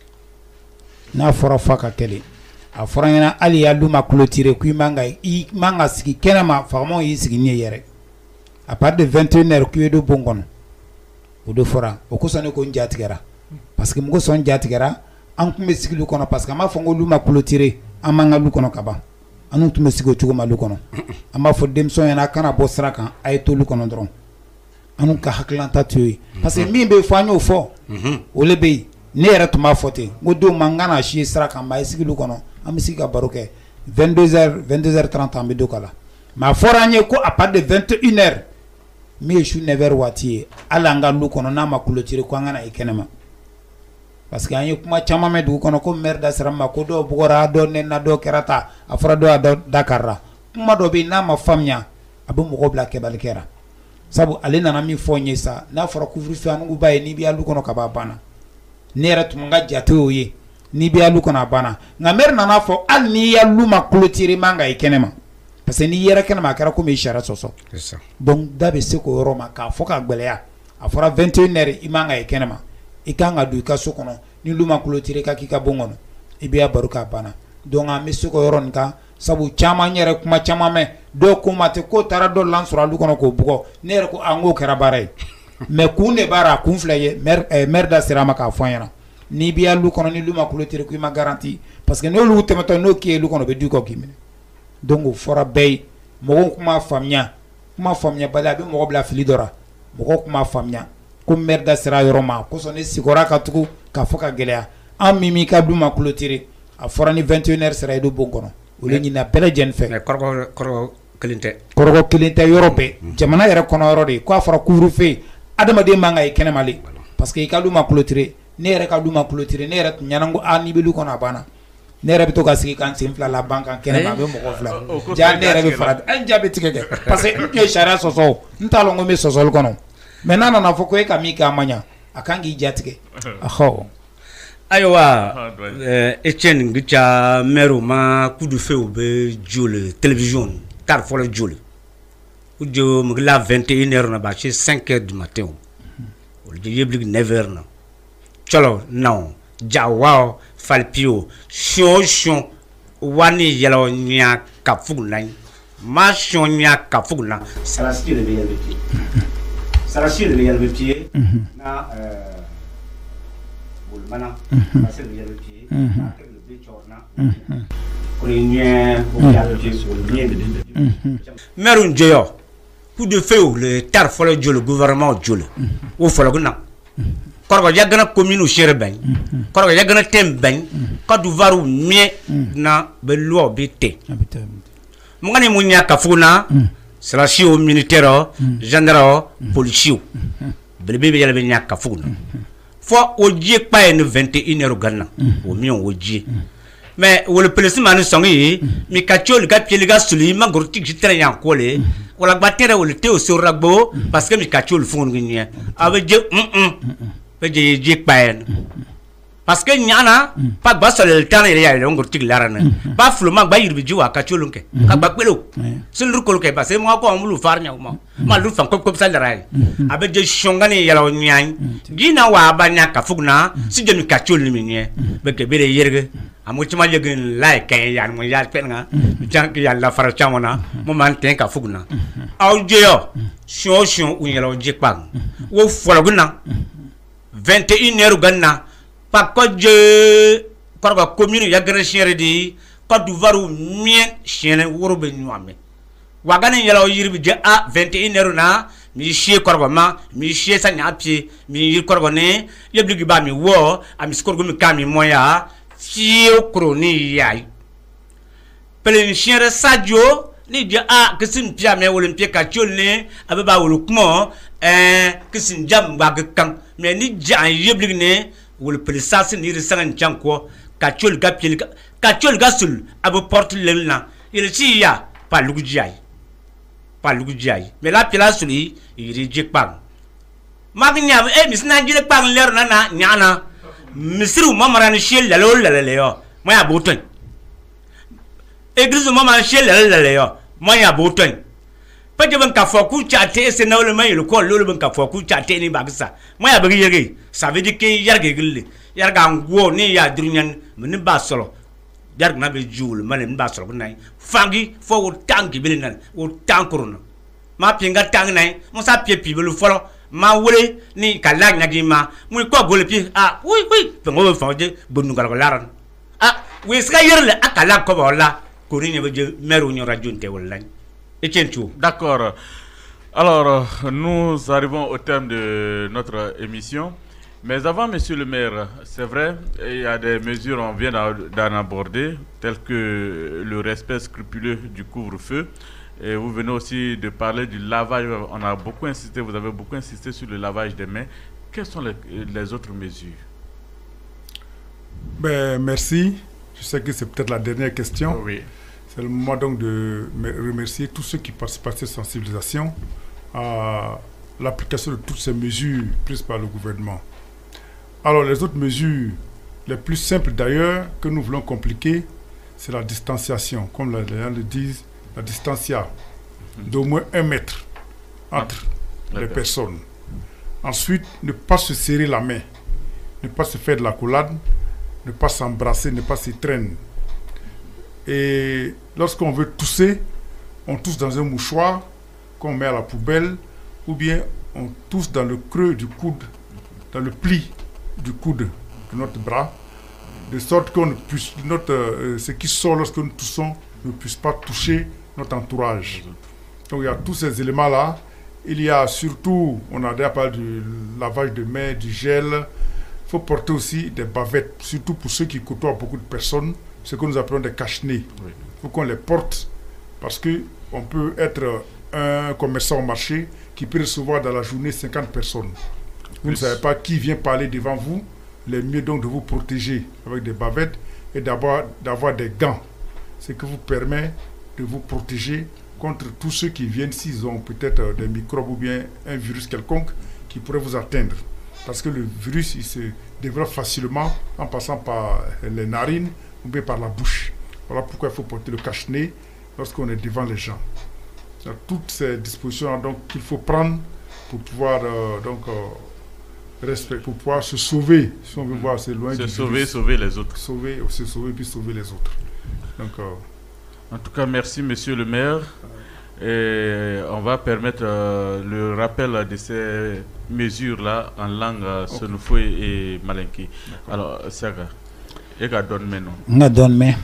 N'a fɔra fa ka kɛli. A fɔra ɲɛna hali ya lu ma clôturer k'i man ka i man ka sigi kɛnɛma fagamaw y'i sigi ni ye yɛrɛ. À partir de vingt et une heures k'i bɛ don bon kɔnɔ. O de fɔra o kosɔn ne ko n ja tigɛra parce que mɔgɔ sɔn ja tigɛra an tun bɛ sigi lu kɔnɔ parce que an b'a fɔ ko lu ma clôturer an man ka lu kɔnɔ ka ban an tun bɛ sigi o cogo ma lu kɔnɔ an b'a fɔ denmisɛnw ɲɛna a kana bɔ sira kan a ye to lu kɔnɔ dɔrɔn an ka hakililata to ye parce que min bɛ fɔ an y'o fɔ o le bɛ yen ne yɛrɛ tun b'a fɔ ten n ko denw ma n kana si sira kan a ye sigi lu kɔnɔ an bɛ sigi ka baro kɛ vingt-deux heures vingt-deux heures trente an bɛ don ka la mais a fɔra an ye ko à partir de vingt et une heures mi ye su neuf heures waati ye hali an ka lu kɔnɔ n'a ma clôturer ko an kana i kɛnɛma parce que an ye kuma caman mɛn dugu kɔnɔ ko maire da sera ma ko dɔw bugɔra dɔw nɛnna dɔw kɛra ta a fɔra dɔw y'a dakarira kuma dɔ bɛ yen n'a ma faamuya a bɛ mɔgɔw bila kɛbali kɛra sabu ale nana min fɔ n ye sa n'a fɔra couvre-feu anuguba ye n'i bɛ lu kɔnɔ ka ban banna ne yɛrɛ tun ka jate o ye ni bɛ yalu kɔnɔ a banna nka maire nana fɔ hali ni yalu ma clôturer man ka ye kɛnɛma parce que n'i yɛrɛ kɛnɛma a kɛra komi i sariya sɔsɔ donc da bɛ se k'o yɔrɔ ma k'a fɔ ka gɛlɛya a fɔra vingt et une heures i man ka ye kɛnɛma i kan ka don i ka so kɔnɔ ni lu ma clôturer ka k'i ka bon kɔnɔ i bɛ baro k'a banna donc an bɛ se k'o yɔrɔ nin kan sabu caman yɛrɛ kuma caman mɛn dɔw ko ma tɛ ko taara dɔ lan sɔrɔ alu kɔnɔ k'o bugɔ ne yɛrɛ ko an k'o kɛra baara ye mais kun de b'a ra kun filɛ ye maire eh, maire da sera ma k'a fɔ an ɲɛna n'i bɛ yalu kɔnɔ ni lu ma clôturer ko i ma garantie parce que n'olu tɛmɛtɔ n'o k'i ye lu kɔnɔ o bɛ du kɔ k'i minɛ donc o fɔra bɛɛ ye mɔgɔw kuma faamuya kuma faamuya bali a bɛ mɔgɔ bila fili dɔ la mɔgɔw kuma faamuya ko maire da sera yɔrɔ ma kosɔn ne sigora ka tugu k'a fɔ ka gɛlɛya an min m'i ka du ma clôturer a fɔra ni vingt et une heures sera i do bon kɔnɔ o le ɲinina bɛɛ lajɛlen fɛ mais kɔrɔgɔ kɔrɔgɔ kelen tɛ kɔrɔgɔ kelen tɛ yɔrɔ bɛɛ jamana yɛrɛ kɔnɔ yɔrɔ de ye k'a fɔra couvre-feu adamaden man ka ye kɛnɛma le parce que i ka du ma clôturer ne yɛrɛ ka du ma clôturer ne yɛrɛ tun ɲɛna ko a n'i bɛ du kɔnɔ a banna ne yɛrɛ bɛ to ka sigi kan sen fila la ban kan kɛnɛma a bɛ mɔgɔ fila ja ne yɛrɛ bɛ fara an ja bɛ tigɛ kɛ parce que n tun ye sariya sɔsɔ n t'a lɔn ko n bɛ sɔsɔli kɔnɔ mais n'a nana fɔ ko e ka min kɛ a ma ɲa a kan k'i ja tigɛ ahɔ ayiwa Etienne Ngicha maire ma coup de feu be jole télévision tar folo jole u jo mugla vingt et une heures na ba ci cinq heures du matin o je yeblig neuf heures na cholo non jawa falpio shon shon wani yelo nya ka fugnan ma shon nya ka fugnan sarasi le yel pied sarasi le yel pied na euh mana parce que le yel pied na le bichorna ko nye ko ya pied so nye merun jeyo coup de feu le tar folo jole gouvernement jole o folo gna korgo yagana commune o chere ben korgo yagana tem ben ko du varu mie na be lo bité mo ngani mo nya ka funa sera si au militaire gendarme policier bele be yele be nya ka funa fo o djie pa en vingt et une heures ganna o mi on o djie mais o le police manu songi mi kachol ga pieli ga suli ma gorti jitre yan kole wala batere o le te o sur ragbo parce que mi kachol fon ngi ave je mm pe je djie pa en parce que nyana pa ba sol le tan ile ya le gorti larana ba flo ma ba yirbi jiwa kachol nke ka ba pelo sul ru kol ke parce que mo ko amulu far nya mo ma lu fan ko ko sal rai abe je shongani yalo nyan gina wa ba nya ka fugna si je mi kachol ni mi be ke be yerge amu chima yegin like kan yan mo yal penga jank yalla fara chamona mo man ten ka fugna aw je yo shon shon u yalo je pang wo fologna vingt et une heures ganna pa ko je korba commune ya gre chere di ko du varu mien chene woro be nyame wagani yalo yirbi je a vingt et une heures na mi chie korba ma mi chie sa nya pie mi yir korba ne yebligi ba mi wo ami skorgo mi kami moya fio kroni yai pelen chere sadio ni je a kisin pia me olimpia ka cholne ababa wolukmo eh kisin jam ba kan me ni jan yebligi ne wol pelisasi ni resan janko ka chol ga piel ka chol ga sul abo porte lelna il ci ya pa lugujai pa lugujai me la piela suli iri jikpang magnya e misna jile pang ler na na nyana misru mamara ni shel la lol la le yo moya boton église mamara shel la la le yo moya boton pa je ban ka foku chate se na le may le ko lol ban ka foku chate ni bagsa moya bagi yegi ça veut dire que yarge gille yarga ngo ni ya drunyan min ba solo yarga na be joul man ba solo nay fangi fo wo tanki bilinan wo tankuruna ma pinga tang nay mo sa pie pi belu folo ma wole ni kala nyagi ma mu ko gole pi ah oui oui pe ngo fa je bonu gal laran ah we ska yerle akala ko bola ko ni be je meru ñu rajunte wala d'accord. Alors, nous arrivons au terme de notre émission. Mais avant, monsieur le maire, c'est vrai, il y a des mesures, on vient d'en aborder, telles que le respect scrupuleux du couvre-feu. Et vous venez aussi de parler du lavage. On a beaucoup insisté, vous avez beaucoup insisté sur le lavage des mains. Quelles sont les, les autres mesures? Ben, merci. Je sais que c'est peut-être la dernière question. Oui. C'est le moment donc de remercier tous ceux qui participent à cette sensibilisation, à l'application de toutes ces mesures prises par le gouvernement. Alors les autres mesures les plus simples d'ailleurs que nous voulons compliquer, c'est la distanciation, comme les gens le disent, la distancia, d'au moins un mètre entre ah, les personnes. Ensuite, ne pas se serrer la main, ne pas se faire de la collade, ne pas s'embrasser, ne pas s'étreindre. Et lorsqu'on veut tousser, on tousse dans un mouchoir qu'on met à la poubelle, ou bien on tousse dans le creux du coude, dans le pli du coude de notre bras, de sorte que notre, euh, ce qui sort lorsque nous toussons ne puisse pas toucher notre entourage. Donc il y a tous ces éléments-là. Il y a surtout, on a déjà parlé du lavage de mains, du gel. Il faut porter aussi des bavettes, surtout pour ceux qui côtoient beaucoup de personnes, ce que nous appelons des cache-nez. Il faut qu'on les porte parce qu'on peut être un commerçant au marché qui peut recevoir dans la journée cinquante personnes. Vous ne savez pas qui vient parler devant vous. Il est mieux donc de vous protéger avec des bavettes et d'avoir, d'avoir des gants. Ce qui vous permet de vous protéger contre tous ceux qui viennent s'ils ont peut-être des microbes ou bien un virus quelconque qui pourrait vous atteindre. Parce que le virus, il se développe facilement en passant par les narines ou bien par la bouche. Voilà pourquoi il faut porter le cache-nez lorsqu'on est devant les gens. Il y a toutes ces dispositions donc qu'il faut prendre pour pouvoir euh, donc euh, respect, pour pouvoir se sauver, si on veut voir, c'est loin se du sauver, virus. sauver les autres. Sauver, se sauver puis sauver les autres. Donc, euh, en tout cas, merci Monsieur le maire. Et on va permettre euh, le rappel de ces mesures-là en langue euh, Senufo et Malinki. Alors, Saga, et qu'à donner maintenant. Nga donne mais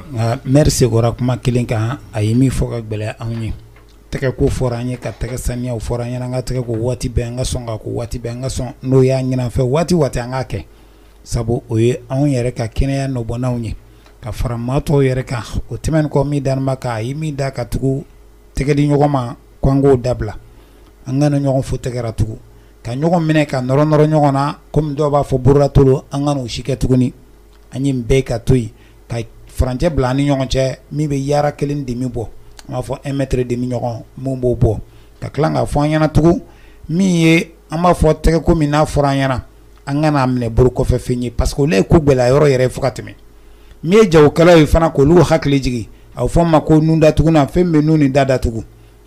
merci gora kuma kilinka ayimi foka gbele anyi. Teke ko foranye ka teke sanya foranye nga teke ko wati be nga songa ko wati be nga son no ya nyina fe wati wati nga ke. Sabo oye an yere ka kenya no bona unyi. Ka faramato yere ka o temen ko mi dan maka ayimi da ka tugu teke di nyogoma kwango dabla. Anga no nyogon fo teke ra tugu. Ka nyogon mine ka noro noro nyogona comme do ba fo burra tolo anga no shike tuguni. Ani mbeka toyi ka franje blani nyongon che mi be yara kelin demi bo ma fo un mètre demi nyongon mo bo bo ka klanga fo nyana tugu mi ye ama fo teke ko mi na fora nyana angana amne buru ko fe fini parce que le ko bela yoro yere fukatimi mi e jaw kala yi fana ko lu hakli jigi aw fo ma ko nunda tugu na fembe nuni dada tugu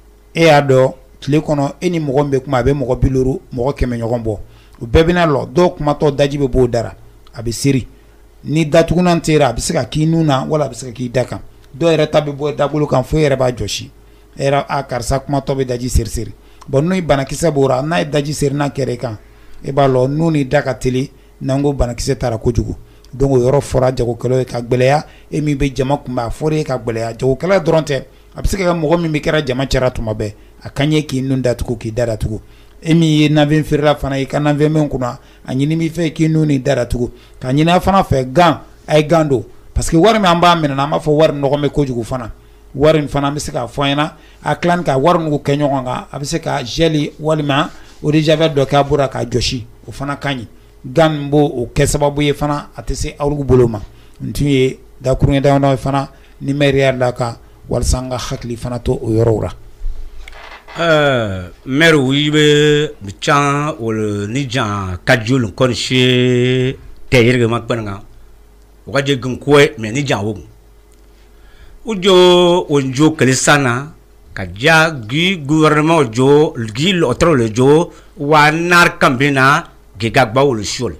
e ado tile kono eni mo gombe kuma be mo biluru mo keme nyongon bo u bebina lo do kuma to daji be bo dara abe siri ni datugunan tera bi se ka ki nuna wala bi se ka ki daka do yɛrɛ ta bɛ bɔ dabolo kan fo yɛrɛ b'a jɔsi era a karisa kuma tɔ bɛ daji seri seri bon n'o banakisɛ bɔra n'a ye daji seri n'a kɛrɛ kan e b'a lɔ n'u ni da ka teli n'an ko banakisɛ taara kojugu donc o yɔrɔ fɔra jagokɛlaw ye ka gbɛlɛya e min bɛ jama kunbɛn a fɔra e ka gbɛlɛya jagokɛla dɔrɔn tɛ a bɛ se ka kɛ mɔgɔ min bɛ kɛra jama cɛra tuma bɛɛ a ka ɲɛ k'i nun datugu k'i da datugu e min ye nafɛn feerela fana i ka nafɛn min kunna a ɲini min fɛ k'i nun ni da datugu ka ɲini a fana fɛ gan a ye gan don parce que wari min an b'a minɛ an b'a fɔ wari nɔgɔmɛ kojugu fana wari in fana an bɛ se k'a fɔ an ɲɛna a tila ni ka wari nugu kɛ ɲɔgɔn kan a bɛ se ka gɛli walima eau de javel dɔ k'a bolo k'a jɔsi o fana ka ɲi gan min b'o o kɛ sababu ye fana a tɛ se aw bolo ma n tun ye dakuruɲɛ damadɔ ye fana ni maire da kan walasa an ka hakili fana to o yɔrɔw la. Euh, maire oui be chan wol ni jan kadjul kon che teyirga mak bananga waje gun koy me ni jan wo ujo onjo kalisana kaja gi gouvernement jo gi l'autre le jo wa nar kambina gi gagba wol shol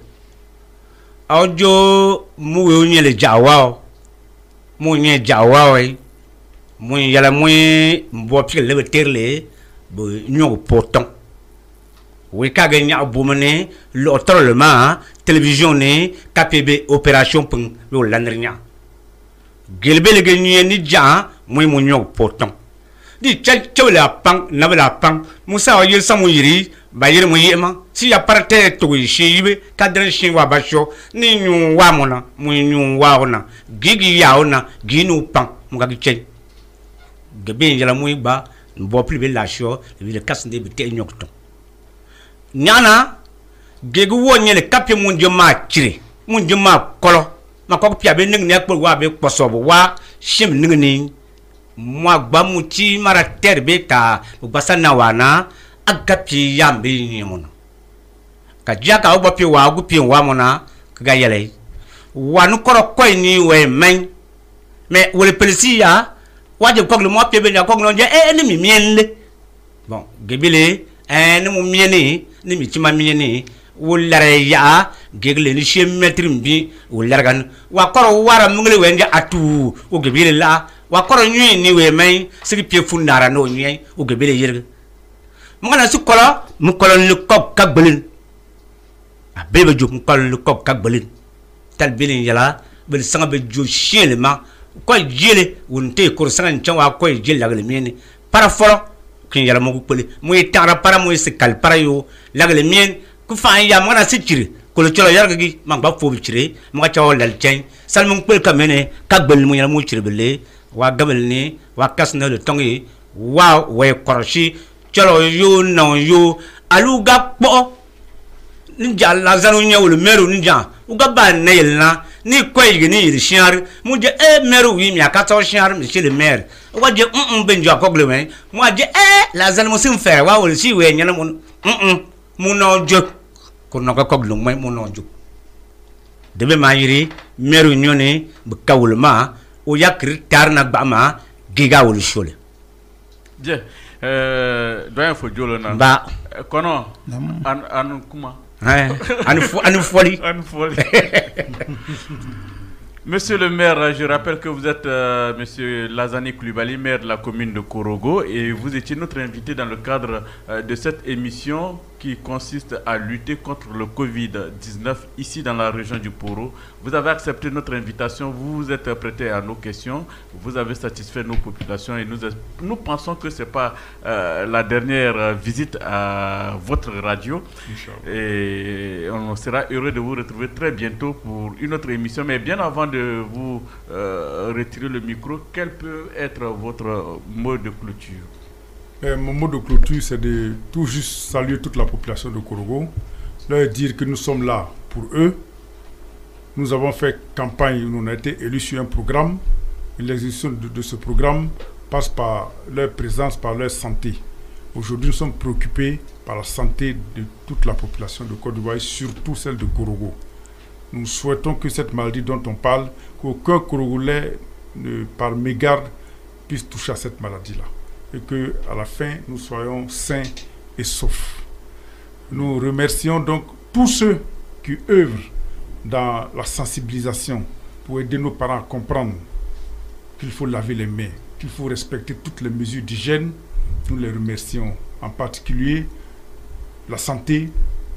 aujo mu wonye le jawa mu nye jawa we mu yala mu mbo pi le terle bo nyong pourtant we ka ga nya bomane l'autre le ma télévision ne K P B opération pung wo lanrnya gelbe le gagné ni ja moy mo nyong pourtant di tchau la pang na la pang musa wa yel samu yiri ba yir mo yema si ya parte to yibe kadran shin wa basho ni nyu wa mona mo nyu wa ona gigi ya ona ginu pang mo ga giche gebe njala mo ba mbo plus be la show le casse de bité nyokto nyana gegu wonye le kapye mun jema chire mun jema kolo makok pia be ning ne akpo wa be posobo wa shim ning ni mo gba mu ti mara terbe ta basana wana agapi yambe ni mono ka jaka obo pi wa gu pi wa mona ka yele wa nu koro koy ni we men mais wole pelsi ya wa je ko le mo pe be ya ko no je e ni mi mien le bon gebile eh ni mu mien ni ni mi tima mien ni wulare ya gegle ni che metri mbi wulargan wa koro wara mungle wenje atu o gebile la wa koro nyi ni we men sigi pie fundara no nyi o gebile yirga mangana su kolo mu kolo ni kok kagbelin a bebe jo mu kolo ni kok kagbelin tal bilin yala bel sanga be jo chiele ma ko jele wonte ko sanga nchawa ko jele lagle mien para folo kin yala mo ko pele mu itara para mu sikal para yo lagle mien ku fa ya mangana sikiri ko le cholo yarga gi mangba fo bicire manga chawo lal chen sal mu pel kamene kagbel mu yala mu chire bele wa gabel ni wa kasna le tongi wa we koroshi cholo yo no yo aluga po ninja lazaro nyawo le meru ninja uga ba nayelna ni koy ni yiri shiar mu je e meru wi mi akata shiar mi le mer wa je mm benjo akogle we mu je e lazaro mo sim fer wa wol si we nyana mu mm mu no jo ko no ko kogle mo mu no jo debe ma yiri meru nyone bu kawul ma o yakri tarna ba ma giga wol shole je euh doyen fo jolo na ba kono an an kuma Monsieur le maire, je rappelle que vous êtes euh, Monsieur Lazani Coulibaly, maire de la commune de Korogo, et vous étiez notre invité dans le cadre euh, de cette émission qui consiste à lutter contre le covid dix-neuf ici dans la région du Poro. Vous avez accepté notre invitation, vous vous êtes prêté à nos questions, vous avez satisfait nos populations et nous, nous pensons que ce n'est pas euh, la dernière visite à votre radio. Et on sera heureux de vous retrouver très bientôt pour une autre émission. Mais bien avant de vous euh, retirer le micro, quel peut être votre mot de clôture? Euh, mon mot de clôture, c'est de tout juste saluer toute la population de Korogo, leur dire que nous sommes là pour eux. Nous avons fait campagne où on a été élus sur un programme. Et l'exécution de, de ce programme passe par leur présence, par leur santé. Aujourd'hui, nous sommes préoccupés par la santé de toute la population de Côte d'Ivoire, surtout celle de Korogo. Nous souhaitons que cette maladie dont on parle, qu'aucun Korogolais, par mégarde, puisse toucher à cette maladie-là. Et qu'à la fin, nous soyons sains et saufs. Nous remercions donc tous ceux qui œuvrent dans la sensibilisation pour aider nos parents à comprendre qu'il faut laver les mains, qu'il faut respecter toutes les mesures d'hygiène. Nous les remercions, en particulier la santé,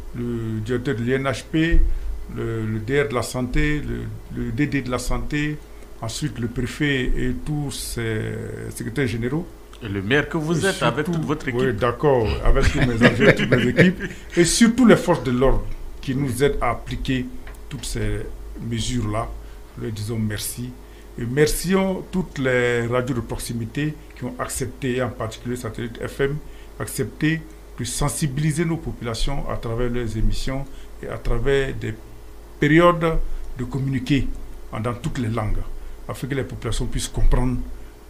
le directeur de l'I N H P, le, le D R de la santé, le, le D D de la santé, ensuite le préfet et tous ses secrétaires généraux. Et le maire que vous êtes, surtout, avec toute votre équipe. Oui, d'accord, avec tous mes agents, toutes mes équipes. Et surtout les forces de l'ordre qui nous aident à appliquer toutes ces mesures-là. Nous leur disons merci. Et mercions toutes les radios de proximité qui ont accepté, en particulier Satellite F M, accepté de sensibiliser nos populations à travers leurs émissions et à travers des périodes de communiquer dans toutes les langues, afin que les populations puissent comprendre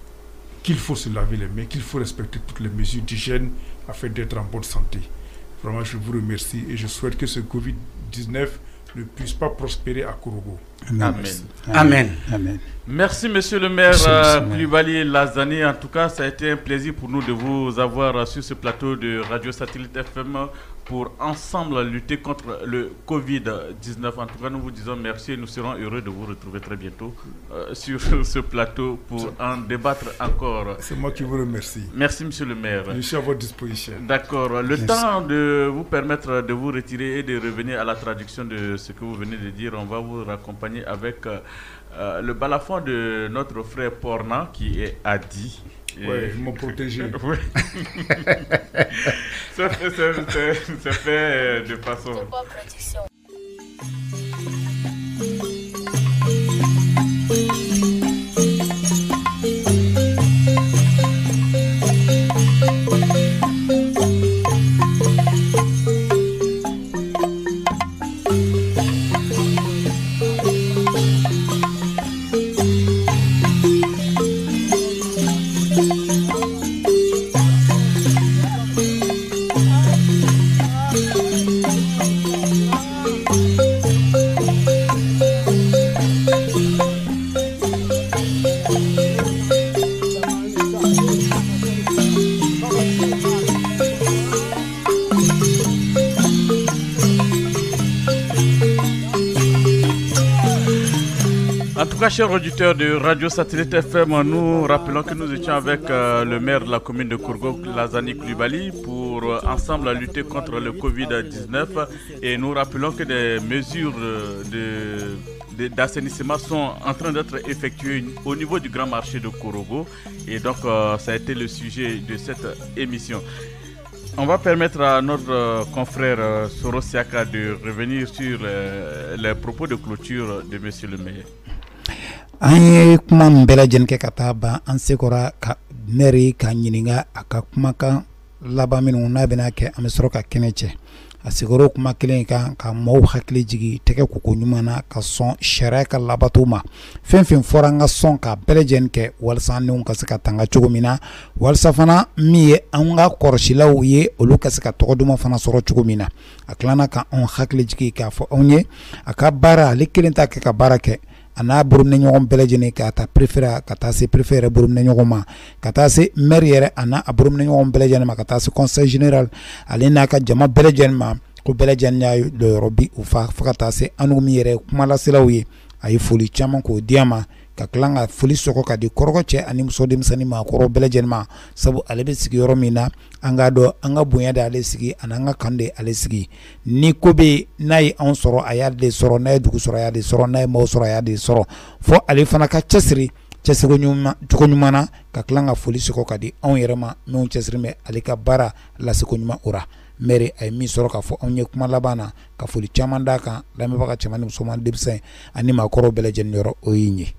qu'il faut se laver les mains, qu'il faut respecter toutes les mesures d'hygiène afin d'être en bonne santé. Vraiment, je vous remercie et je souhaite que ce covid dix-neuf ne puisse pas prospérer à Korogo. Amen. Amen. Amen. Amen. Merci, monsieur le maire Coulibaly Lazani. En tout cas, ça a été un plaisir pour nous de vous avoir sur ce plateau de Radio Satellite F M pour ensemble lutter contre le covid dix-neuf. En tout cas, nous vous disons merci et nous serons heureux de vous retrouver très bientôt euh, sur ce plateau pour en débattre encore. C'est moi qui vous remercie. Merci, monsieur le maire. Je suis à votre disposition. D'accord. Le merci. temps de vous permettre de vous retirer et de revenir à la traduction de ce que vous venez de dire, on va vous raccompagner avec euh, le balafon de notre frère Porna qui est Adi. Oui, ils m'ont protégé. Oui. Ça fait, c'est fait de façon... En tout cas, chers auditeurs de Radio Satellite F M, nous rappelons que nous étions avec euh, le maire de la commune de Kourgo, Lazani Coulibaly, pour euh, ensemble lutter contre le Covid dix-neuf. Et nous rappelons que des mesures de, de, d'assainissement sont en train d'être effectuées au niveau du grand marché de Kourgo. Et donc, euh, ça a été le sujet de cette émission. On va permettre à notre euh, confrère euh, Soro Siaka de revenir sur euh, les propos de clôture de Monsieur le maire. An ye kuma min bɛɛ lajɛlen kɛ ka taa ban an sekɔra ka nɛri ka ɲininka a ka kumakan laban minnu n'a bɛna kɛ an bɛ sɔrɔ ka kɛnɛ cɛ a sigiyɔrɔ kuma kelen kan ka maaw hakili jigi tɛgɛ koko ɲuman na ka sɔn sariya ka labato ma fɛn fɛn fɔra an ka sɔn ka bɛɛ lajɛlen kɛ walasa an denw ka se ka tanga cogo min na walasa fana min ye an ka kɔrɔsilaw ye olu ka se ka tɔgɔ duman fana sɔrɔ cogo min na a tilana ka anw hakili jigi k'a fɔ anw ye a ka baara ale kelen t'a kɛ ka baara kɛ a n'a burumni ɲɔgɔn bɛɛ lajɛlen ka taa préfet ka taa se préfet yɛrɛ burumni ɲɔgɔn ma ka taa se maire yɛrɛ a n'a burumni ɲɔgɔn bɛɛ lajɛlen ma ka taa se conseil général ale n'a ka jama bɛɛ lajɛlen ma ko bɛɛ lajɛlen y'a yɔrɔ bi u fa fo ka taa se anw min yɛrɛ kumalaselaw ye a ye foli caman k'o di a ma ka tila ka foli sɔgɔ ka di kɔrɔgɔ cɛ ani muso denmisɛnnin maakɔrɔ bɛɛ lajɛlen ma sabu ale bɛ sigi yɔrɔ min na an k'a dɔn an ka bonya de ale sigi ani an ka kan de ale sigi ni ko bɛ n'a ye anw sɔrɔ a y'a de sɔrɔ n'a ye dugu sɔrɔ a y'a de sɔrɔ n'a ye maaw sɔrɔ a y'a de sɔrɔ fo ale fana ka cɛsiri cɛsiri ɲuman cogo ɲuman na ka tila ka foli sɔgɔ ka di anw yɛrɛ ma minnu cɛsiri bɛ ale ka baara laseko ɲuman o ra maire a ye min sɔrɔ k'a fɔ anw ye kuma laban na ka foli caman d'a kan lamɛnbaga cɛman ni musoman denmisɛn ani maakɔrɔw bɛɛ lajɛlen yɔrɔ o y'i ɲɛ.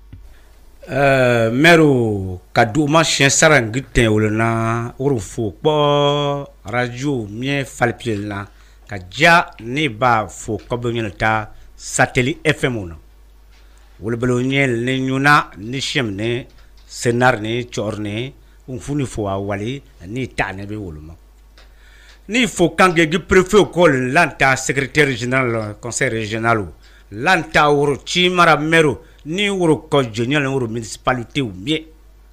Uh, meru kadu ma siyɛn sara ngi tɛn wolo na woro fo kpɔ radio miɛ falipiyɛli na ka ja ne b'a fo kɔbɛ ɲɛna ta satellite F M na wolobalo ɲɛ ne ɲuna ne siyɛm ne senar ne cɔr ne unfu ni fo a wali ni ta ne bɛ wolo ma ni fo kange gi préfet ko lanta secrétaire général conseil régional lanta woro chimara meru ni woro ko jenial woro municipalité ou bien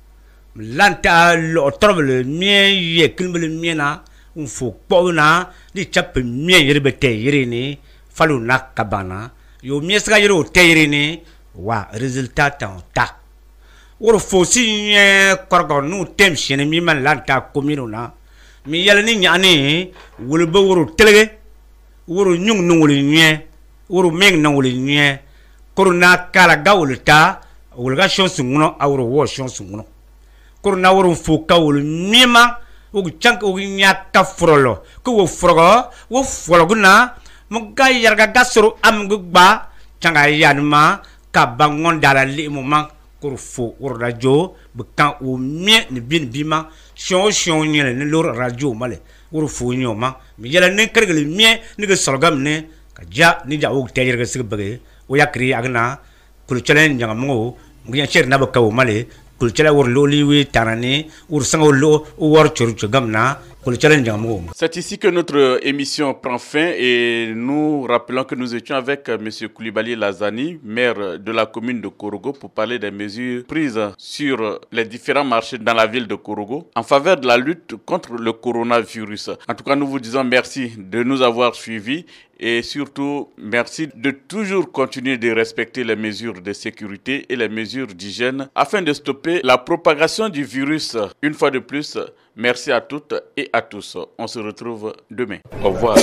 lanta lo trouble mien ye kilmele miena un fo pona ni chap mien yerbete yerene falu na kabana yo miesga yero teyerene wa résultat tan ta woro fo si korgo nu tem chene mi man lanta commune na mi yalla ni nyane wolo be woro telege woro nyung no wolo nye woro meng no wolo nye corona kala gawulta wulga shonsu nguno awro wo shonsu nguno corona woro foka wul mima o chank o nyaka frolo ko wo frogo wo froguna mo ga yarga gasoro am gba changa yanma ka bangon dala li moment ko fo wor radio be kan o mie ni bin bima shon shon nyele ne lor radio male wor fo nyoma mi yela ne kergele mie ni ga sorgam ne ka ja ni ja o tayirga sigbege o yakri agna kulchalen nyangamongo ngiya cher na bakaw male kulchala wor loliwi tanane ur sango lo wor churchu gamna kulchalen nyangamongo. C'est ici que notre émission prend fin et nous rappelons que nous étions avec monsieur Coulibaly Lazani, maire de la commune de Kourgo, pour parler des mesures prises sur les différents marchés dans la ville de Kourgo en faveur de la lutte contre le coronavirus. En tout cas, nous vous disons merci de nous avoir suivis. Et surtout, merci de toujours continuer de respecter les mesures de sécurité et les mesures d'hygiène afin de stopper la propagation du virus. Une fois de plus, merci à toutes et à tous. On se retrouve demain. Au revoir.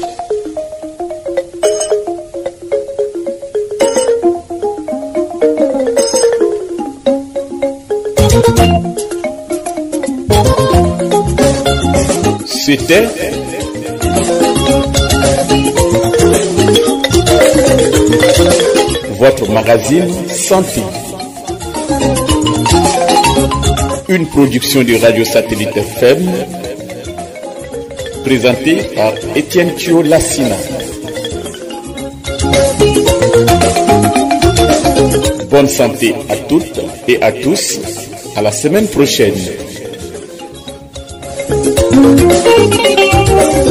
C'était votre magazine Santé. Une production de Radio Satellite F M présentée par Étienne Thio Lassina. Bonne santé à toutes et à tous. À la semaine prochaine.